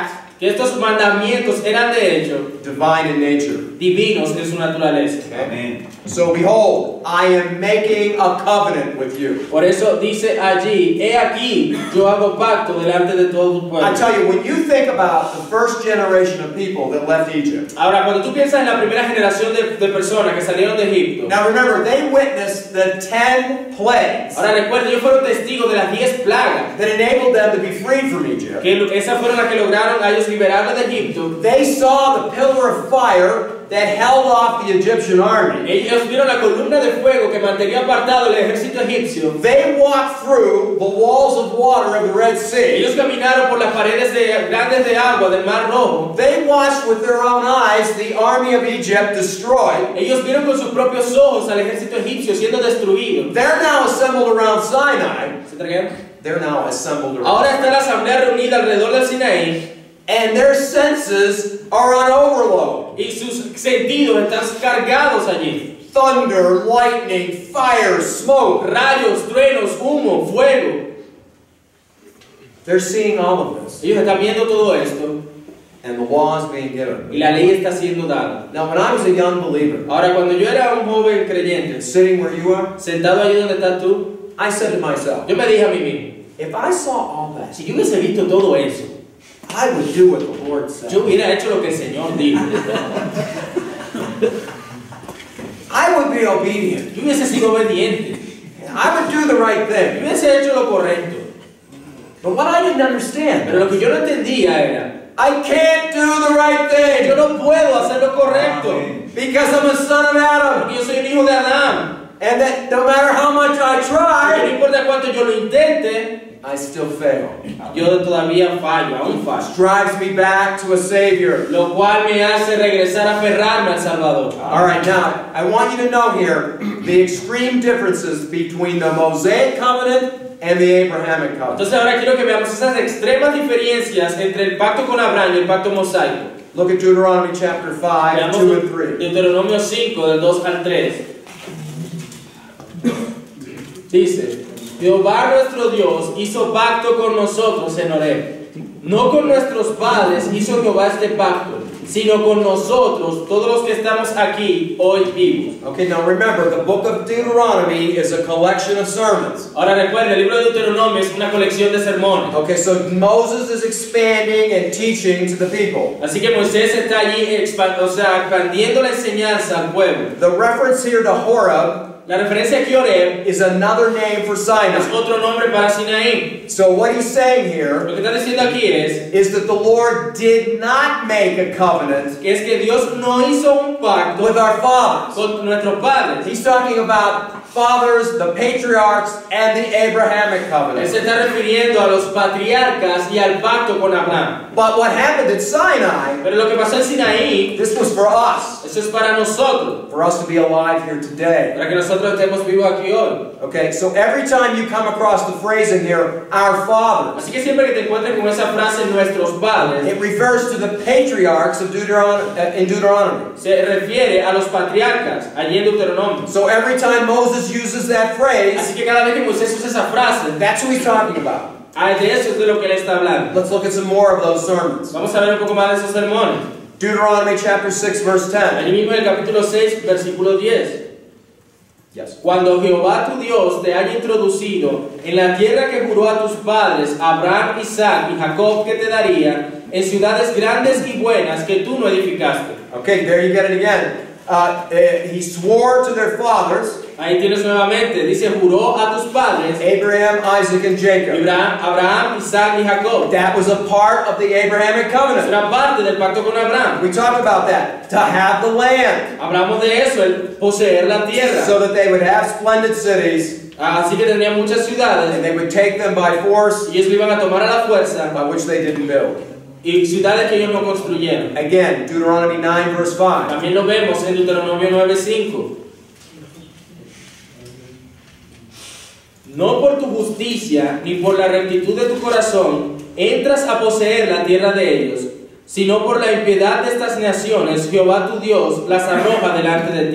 que estos mandamientos eran de hecho divine in nature. divinos en su naturaleza. Amén. So behold, I am making a covenant with you. Por eso dice allí, he aquí, yo hago pacto delante de todo tu pueblo. I tell you, when you think about the first generation of people that left Egypt, Ahora, cuando tú piensas en la primera generación de, de personas que salieron de Egipto, now remember, they witnessed the ten plagues ahora recuerden, ellos fueron testigos de las diez plagas, that enabled them to be freed from Egypt. que lo- esas fueron las que lograron a ellos liberarlos de Egipto. They saw the pillar of fire that held off the Egyptian army. Ellos vieron la columna de fuego que mantenía apartado el ejército egipcio. They walked through the walls of water of the Red Sea. Ellos caminaron por las paredes de, grandes de agua del Mar Rojo. They watched with their own eyes the army of Egypt destroyed. Ellos vieron con sus propios ojos al ejército egipcio siendo destruido. They're now assembled around Sinai. ¿Se trajeron? They're now assembled around Ahora está la asamblea reunida alrededor del Sinaí and their senses are on overload. y sus sentidos están cargados allí. Thunder, lightning, fire, smoke. Rayos, truenos, humo, fuego. They're seeing all of this. Ellos están viendo todo esto And the law is being given. y la ley está siendo dada. Now, when I was a young believer, Ahora, cuando yo era un joven creyente, sitting where you are, sentado allí donde estás tú, I said to myself, yo me dije a mí mismo, if I saw all that, si yo hubiese visto todo eso, I would do what the Lord said. yo hubiera hecho lo que el Señor dijo. I would be obedient. Yo hubiese sido obediente. I would do the right Yo thing. hubiese hecho lo correcto. But what I didn't understand, Pero lo que yo no entendía era, I can't do the right thing yo no puedo hacer lo correcto. Amén. because I'm a son of Adam. Porque yo soy un hijo de Adán. And that no matter how much I Porque no try, importa cuánto yo lo intente, I still fail. yo todavía fallo, aún fallo. Drives me back to a Savior. Lo cual me hace regresar a aferrarme al Salvador. All right, now, I want you to know here the extreme differences between the Mosaic covenant and the Abrahamic covenant. Entonces ahora quiero que veamos esas extremas diferencias entre el pacto con Abraham y el pacto mosaico. Look at Deuteronomy chapter five, Veamos two and three. Deuteronomio cinco, del dos al tres. Dice, Jehová nuestro Dios hizo pacto con nosotros en Horeb. No con nuestros padres hizo Jehová este pacto, sino con nosotros, todos los que estamos aquí hoy vivos. Okay, now remember, the book of Deuteronomy is a collection of sermons. Ahora recuerden, el libro de Deuteronomio es una colección de sermones. Okay, so Moses is expanding and teaching to the people. Así que Moisés está allí expa- o sea, expandiendo la enseñanza al pueblo. The reference here to Horeb La referencia aquí a Horeb is another name for es Sinai. otro nombre para Sinaí. So what he's saying here Lo que está diciendo aquí es is that the Lord did not make a covenant que es que Dios no hizo un pacto with our fathers. con nuestros padres. He's talking about fathers, the patriarchs, and the Abrahamic Él se covenant. está refiriendo a los patriarcas y al pacto con Abraham. But what happened at Sinai, Pero lo que pasó en Sinaí, this was for us, eso es para nosotros, for us to be alive here today. para que nosotros estemos vivos aquí hoy. Okay, so every time you come across the phrase in here, our fathers, Así que siempre que te encuentres con esa frase, nuestros padres, it refers to the patriarchs of Deuteron- uh, in Deuteronomy. se refiere a los patriarcas, allí en Deuteronomio. So every time Moses uses that phrase, Así que cada vez que Moisés usa esa frase, that's who he's talking about. ah, de eso es de lo que él está hablando. Let's look at some more of those sermons. Vamos a ver un poco más de esos sermones. Deuteronomy chapter six, verse ten. Allí mismo en el capítulo seis, versículo diez. Yes. Cuando Jehová tu Dios te haya introducido en la tierra que juró a tus padres, Abraham, Isaac y Jacob, que te daría, en ciudades grandes y buenas que tú no edificaste. Okay, there you get it again. Uh, uh, he swore to their fathers, Ahí tienes nuevamente, dice, juró a tus padres, Abraham, Isaac, and Jacob. Abraham, Abraham, Isaac y Jacob. That was a part of the Abrahamic covenant. Era parte del pacto con Abraham. We talked about that. To have the land, Hablamos de eso, el poseer la tierra. so that they would have splendid cities, Así que tendrían muchas ciudades and they would take them by force, y ellos lo iban a tomar a la fuerza, by which they didn't build. y ciudades que ellos no construyeron. Again, Deuteronomy nine, verse five. También lo vemos en Deuteronomio nueve cinco. No por tu justicia ni por la rectitud de tu corazón entras a poseer la tierra de ellos, sino por la impiedad de estas naciones Jehová tu Dios las arroja delante de ti.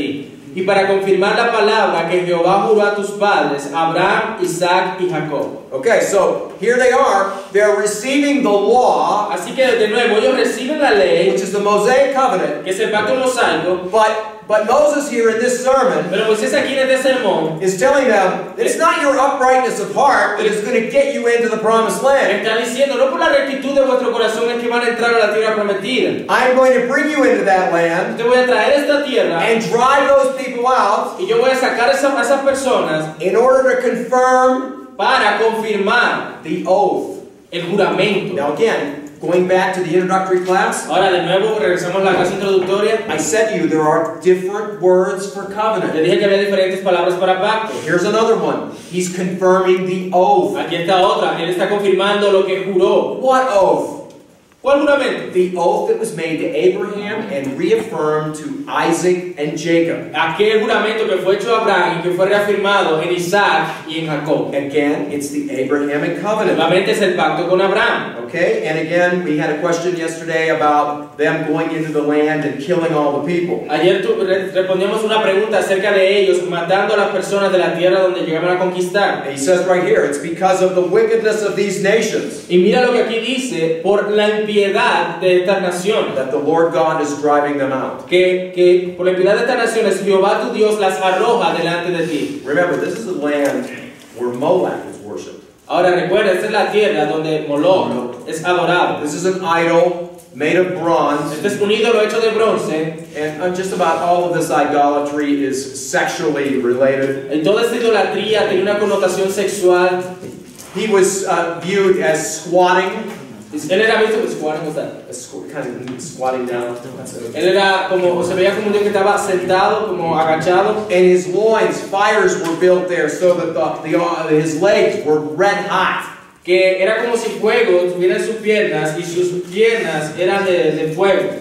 y para confirmar la palabra que Jehová juró a tus padres, Abraham, Isaac y Jacob. Okay, so here they are. They're receiving the law, Así que de nuevo ellos reciben la ley, which is the Mosaic covenant. que es el pacto mosaico, But but Moses here in this sermon pero Moisés aquí en este sermón is telling them that it's not your uprightness of heart that is going to get you into the promised land. está diciendo, no por la rectitud de vuestro corazón es que van a entrar a la tierra prometida. I'm going to bring you into that land Te voy a traer a esta tierra and drive those people out y yo voy a sacar a esas, a esas personas in order to confirm para confirmar the oath. el juramento. Now again, going back to the introductory class, Ahora de nuevo regresamos a la clase introductoria. I said to you there are different words for Le covenant. dije que había diferentes palabras para pacto. Here's another one. He's confirming the oath. Aquí está otra. Él está confirmando lo que juró. What oath? ¿Cuál juramento? The oath that was made to Abraham and reaffirmed to Isaac and Jacob. Aquel juramento que fue hecho a Abraham y que fue reafirmado en Isaac y en Jacob. Again, it's the Abrahamic covenant. Nuevamente es el pacto con Abraham. Okay, and again, we had a question yesterday about them going into the land and killing all the people. Ayer tu, re, respondíamos una pregunta acerca de ellos matando a las personas de la tierra donde llegaban a conquistar. And he says right here, it's because of the wickedness of these nations Y mira lo que aquí dice, por la impiedad de estas naciones. that the Lord God is driving them out. Que, que por la impiedad de estas naciones, Jehová tu Dios las arroja delante de ti. Remember, this is the land where Molech is worshipped. Ahora recuerda, esta es la tierra donde Moloch es adorado. This is an idol made of bronze, Este es un ídolo hecho de bronce. and uh, just about all of this idolatry is sexually related. Y toda esta idolatría tiene una connotación sexual. He was uh, viewed as squatting, Él era visto como squatting, o sea, as squ- kind of squatting down, él era como, o se veía como un dios que estaba sentado, como agachado. and his loins, fires were built there so that the, the, uh, his legs were red hot. Que era como si fuego estuviera en sus piernas y sus piernas eran de, de fuego.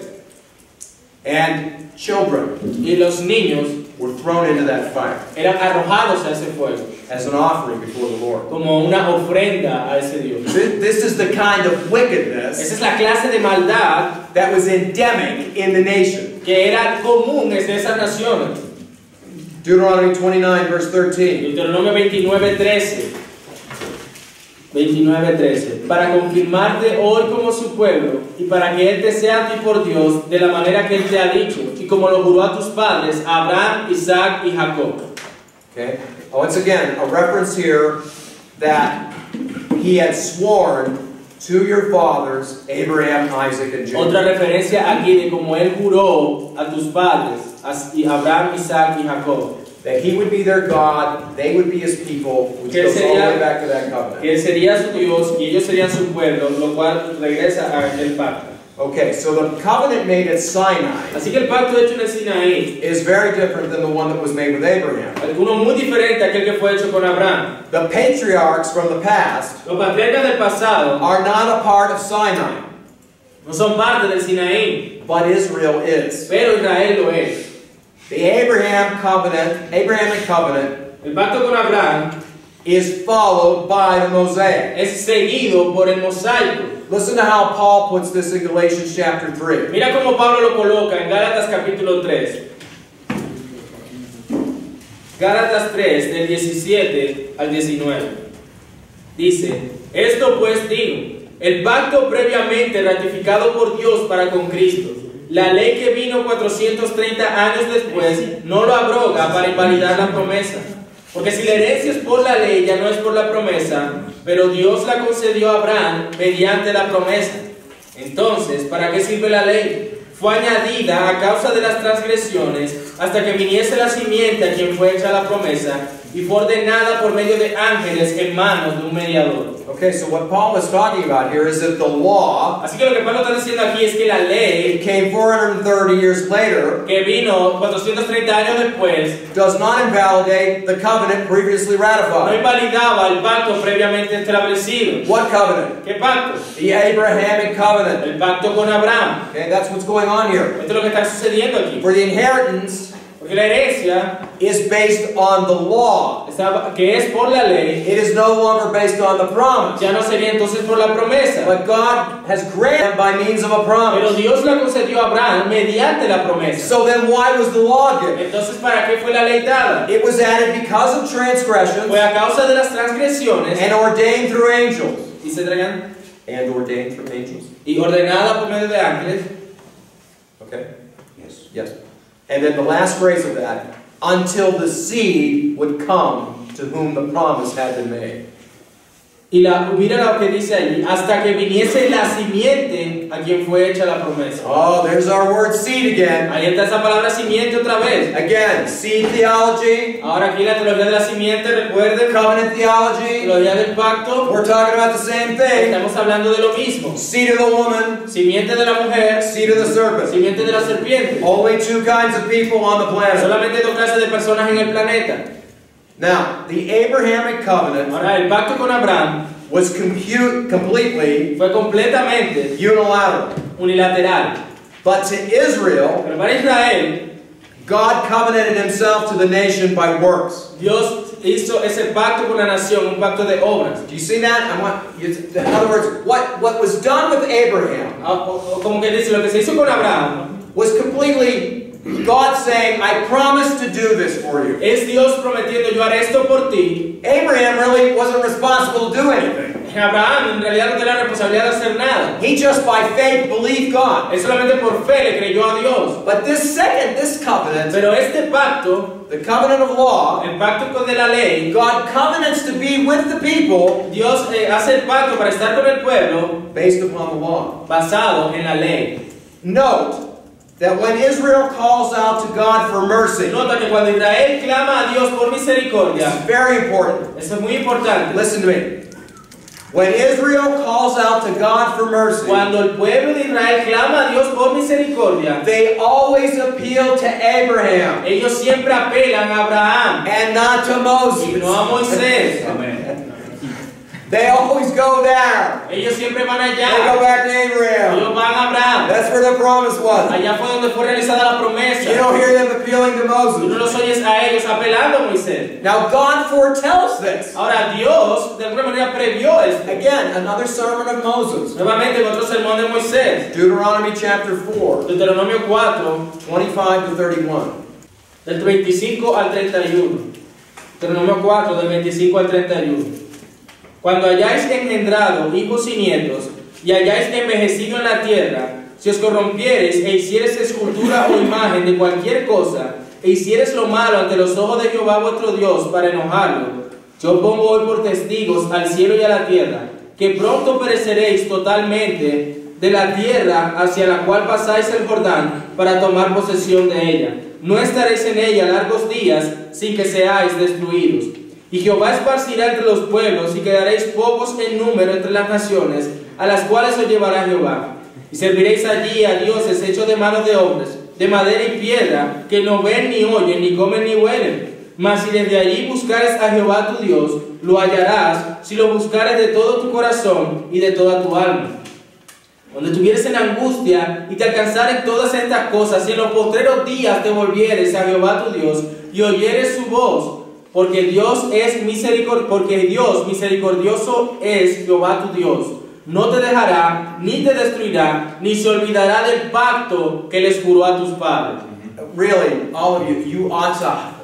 And children Y los niños were thrown into that fire eran arrojados a ese fuego, as an offering before the Lord. como una ofrenda a ese Dios. Thi- This is the kind of Esa wickedness es la clase de maldad that was endemic in the nation. que era común en esas naciones. Deuteronomy twenty-nine, verse thirteen. Deuteronomio veintinueve, trece. veintinueve, trece. Para confirmarte hoy como su pueblo y para que Él te sea a ti por Dios de la manera que Él te ha dicho y como lo juró a tus padres, Abraham, Isaac y Jacob. Okay. Once again, a reference here that he had sworn to your fathers, Abraham, Isaac, and Jacob. Otra referencia aquí de como Él juró a tus padres, a Abraham, Isaac y Jacob. That he would be their God, they would be his people, which Que goes all the sería- way back to that covenant. Que Él sería su Dios y ellos serían su pueblo, lo cual regresa a aquel pacto. Okay, so the covenant made at Sinai Así que el pacto hecho en el Sinaí is very different than the one that was made with Abraham. es uno muy diferente a aquel que fue hecho con Abraham. The patriarchs from the past Los patriarcas del pasado are not a part of Sinai, no son parte del Sinaí, but Israel is. pero Israel lo es. The Abraham covenant, Abrahamic covenant, El pacto con Abraham is followed by the Mosaic. es seguido por el mosaico. Listen to how Paul puts this in Galatians chapter three. Mira cómo Pablo lo coloca en Gálatas capítulo tres. Gálatas tres, del diecisiete al diecinueve. Dice, esto pues digo, el pacto previamente ratificado por Dios para con Cristo, la ley que vino cuatrocientos treinta años después, no lo abroga para invalidar la promesa. Porque si la herencia es por la ley, ya no es por la promesa, pero Dios la concedió a Abraham mediante la promesa. Entonces, ¿para qué sirve la ley? Fue añadida a causa de las transgresiones hasta que viniese la simiente a quien fue hecha la promesa y fue ordenada por medio de ángeles en manos de un mediador. Okay, so what Paul is talking about here is that the law Así que lo que Pablo está diciendo aquí es que la ley it came four hundred thirty years later que vino cuatrocientos treinta años después does not invalidate the covenant previously no ratified. invalidaba el pacto previamente establecido. What covenant? ¿Qué pacto? The Abrahamic covenant. El pacto con Abraham. Okay, that's what's going on here. Esto es lo que está sucediendo aquí. For the inheritance, Porque la herencia is based on the law. está, que es por la ley, It is no longer based on the promise. ya no sería entonces por la promesa. But God has granted by means of a Pero promise. Dios la concedió a Abraham mediante la promesa. So then why was the law given? Entonces, ¿para qué fue la ley dada? It was added because of transgressions Fue a causa de las transgresiones and ordained through angels. y se traían And ordained through angels. y ordenada por medio de ángeles. Okay? Yes. Yes. And then the last phrase of that, until the seed would come to whom the promise had been made. Y la, mira lo que dice allí, hasta que viniese la simiente a quien fue hecha la promesa. Oh, there's our word seed again. Ahí está esa palabra simiente otra vez. Again, seed theology, Ahora aquí la teología de la simiente, recuerden, covenant theology. teología del pacto, We're talking about the same thing. estamos hablando de lo mismo. Seed of the woman, Simiente de la mujer, seed of the serpent. simiente de la serpiente. Only two kinds of people on the planet. Solamente dos clases de personas en el planeta. Now, the Abrahamic covenant Ahora, el pacto con Abraham was compute, completely fue completamente unilateral. unilateral. But to Israel, Pero para Israel, God covenanted himself to the nation by works. Dios hizo ese pacto con la nación, un pacto de obras. Do you see that? I want you to, in other words, what, what was done with Abraham Ah, o- o Como que dice, lo que se hizo con Abraham was completely God saying, I promise to do this for you. es Dios prometiendo, yo haré esto por ti. Abraham really wasn't responsible to do anything. Abraham en realidad no tenía la responsabilidad de hacer nada. He just by faith believed God. Él solamente por fe le creyó a Dios. But this second, this covenant, Pero este pacto, the covenant of law, el pacto con de la ley, God covenants to be with the people Dios eh, hace el pacto para estar con el pueblo based upon the law. basado en la ley. Note that when Israel calls out to God for mercy, Nota que cuando Israel clama a Dios por misericordia, it's very important. eso es muy importante. Listen to me. When Israel calls out to God for mercy, Cuando el pueblo de Israel clama a Dios por misericordia, they always appeal to Abraham ellos siempre apelan a Abraham and not to y Moses. no a Moisés. They always go there. Ellos siempre van They go allá. back to Abraham. Ellos van a Abraham. That's where the promise was. Allá fue donde fue realizada la promesa. You don't hear them appealing to Tú no Moses. los oyes a ellos apelando a Moisés. Now God foretells this. Ahora Dios de alguna manera previó esto. Again, another sermon of Moses. Nuevamente en otro sermón de Moisés. Deuteronomy chapter four, Deuteronomio cuatro, twenty-five to thirty-one. del veinticinco al treinta y uno. Deuteronomio cuatro, del veinticinco al treinta y uno. Cuando hayáis engendrado hijos y nietos, y hayáis envejecido en la tierra, si os corrompiereis e hiciereis escultura o imagen de cualquier cosa, e hiciereis lo malo ante los ojos de Jehová vuestro Dios para enojarlo, yo pongo hoy por testigos al cielo y a la tierra, que pronto pereceréis totalmente de la tierra hacia la cual pasáis el Jordán para tomar posesión de ella. No estaréis en ella largos días sin que seáis destruidos. Y Jehová esparcirá entre los pueblos y quedaréis pocos en número entre las naciones, a las cuales os llevará Jehová. Y serviréis allí a dioses hechos de manos de hombres, de madera y piedra, que no ven ni oyen, ni comen ni huelen. Mas si desde allí buscares a Jehová tu Dios, lo hallarás, si lo buscares de todo tu corazón y de toda tu alma. Donde estuvieres en angustia y te alcanzaren todas estas cosas, y en los postreros días te volvieres a Jehová tu Dios y oyeres su voz, porque Dios es misericord porque Dios misericordioso es Jehová tu Dios. No te dejará, ni te destruirá, ni se olvidará del pacto que les juró a tus padres. Really, all of you, you ought to.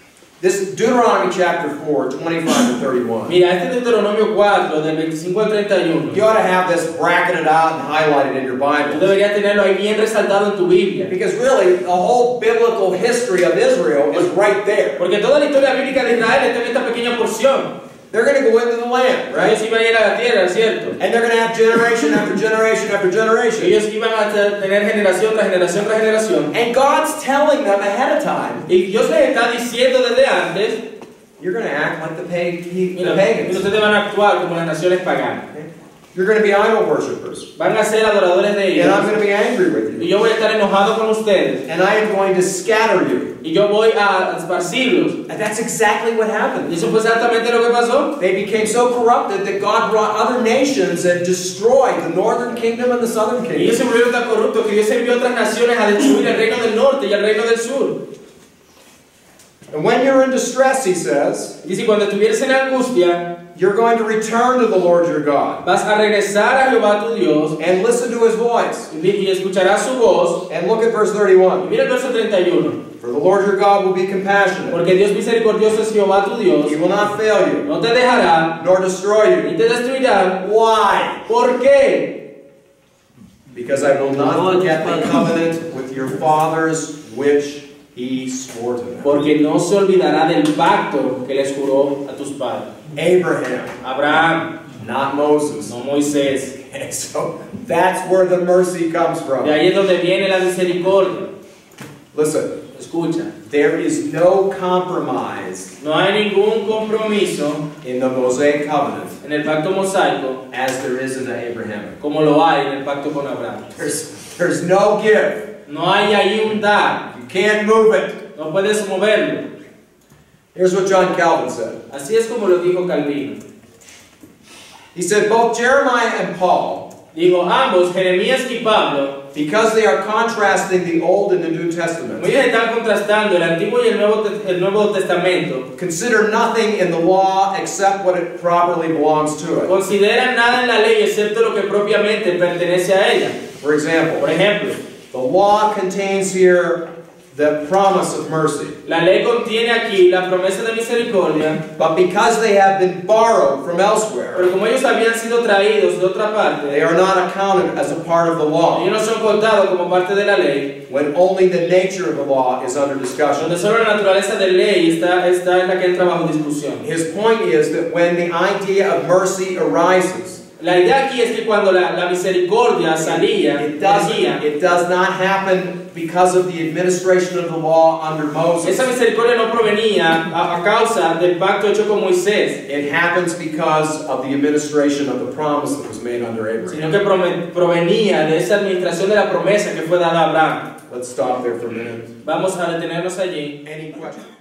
This Deuteronomy chapter four, twenty-five to thirty-one. Mira, este Deuteronomio cuatro, del veinticinco al treinta y uno. You ought to have this bracketed out and highlighted in your Tú Bible. deberías tenerlo ahí bien resaltado en tu Biblia. Because really, the whole biblical history of Israel is right there. Porque toda la historia bíblica de Israel está en esta pequeña porción. They're going to go into the land, right? Ellos iban a ir a la tierra, ¿cierto? And they're going to have generation after generation after generation. Ellos iban a tener generación tras generación tras generación. And God's telling them ahead of time, Y Dios les está diciendo desde antes, you're going to act like the, pag- the mira, pagans. ustedes van a actuar como las naciones paganas. You're going to be idol worshippers. Van a ser adoradores de And I'm ellos. going to be angry with Y you. yo voy a estar enojado con ustedes. And I am going to scatter you. Y yo voy a esparcirlos. And that's exactly what Y happened. eso fue exactamente lo que pasó. They became so corrupted that God brought other nations and destroyed the northern kingdom and the southern Y ellos kingdom. se volvieron tan corruptos que Dios envió a otras naciones a destruir el reino del norte y el reino del sur. And when you're in distress, he says, Dice, cuando estuvieres en angustia, you're going to return to the Lord your God vas a regresar a Jehová tu Dios and listen to his voice. y y escucharás su voz. And look at verse Y thirty-one. mira el verso treinta y uno. For the Lord your God will be compassionate. Porque Dios misericordioso es Jehová tu Dios. He will not fail you, No te dejará nor destroy ni you. te destruirá. Why? ¿Por qué? Because I will not forget the covenant with your fathers, which he swore to them. Porque no se olvidará del pacto que les juró a tus padres. Abraham, Abraham, not Moses. no Moisés. Okay, so that's where the mercy comes De from. ahí es donde viene la misericordia. Listen, Escucha, there is no compromise no hay ningún compromiso in the Mosaic covenant en el pacto mosaico as there is in the Abrahamic. como lo hay en el pacto con Abraham. There's, there's no give. No hay ahí un dar, You can't move it. no puedes moverlo. Here's what John Calvin said. Así es como lo dijo Calvino. He said, both Jeremiah and Paul, Dijo, ambos, Jeremías y Pablo, because they are contrasting the Old and the New Testament, ellos están contrastando el Antiguo y el Nuevo, Te- el Nuevo Testamento. consider nothing in the law except what it properly belongs to it. Consideran nada en la ley excepto lo que propiamente pertenece a ella. For example, Por ejemplo, the law contains here the promise of mercy. la ley contiene aquí la promesa de misericordia, But because they have been borrowed from elsewhere, pero como ellos habían sido traídos de otra they parte, are not accounted as a part of the ellos law, no son contados como parte de la ley, when only the nature of the law is under discussion. donde solo la naturaleza de ley está, está en la que entra bajo discusión. His point is that when the idea of mercy arises, La idea aquí es que cuando la, la misericordia salía, it does, venía, it does not happen because of the administration of the law under Moses. esa misericordia no provenía a, a causa del pacto hecho con Moisés, It happens because of the administration of the promise that was made under Abraham. sino que prome- provenía de esa administración de la promesa que fue dada a Abraham. Let's stop there for a minute. Vamos a detenernos allí. Any questions?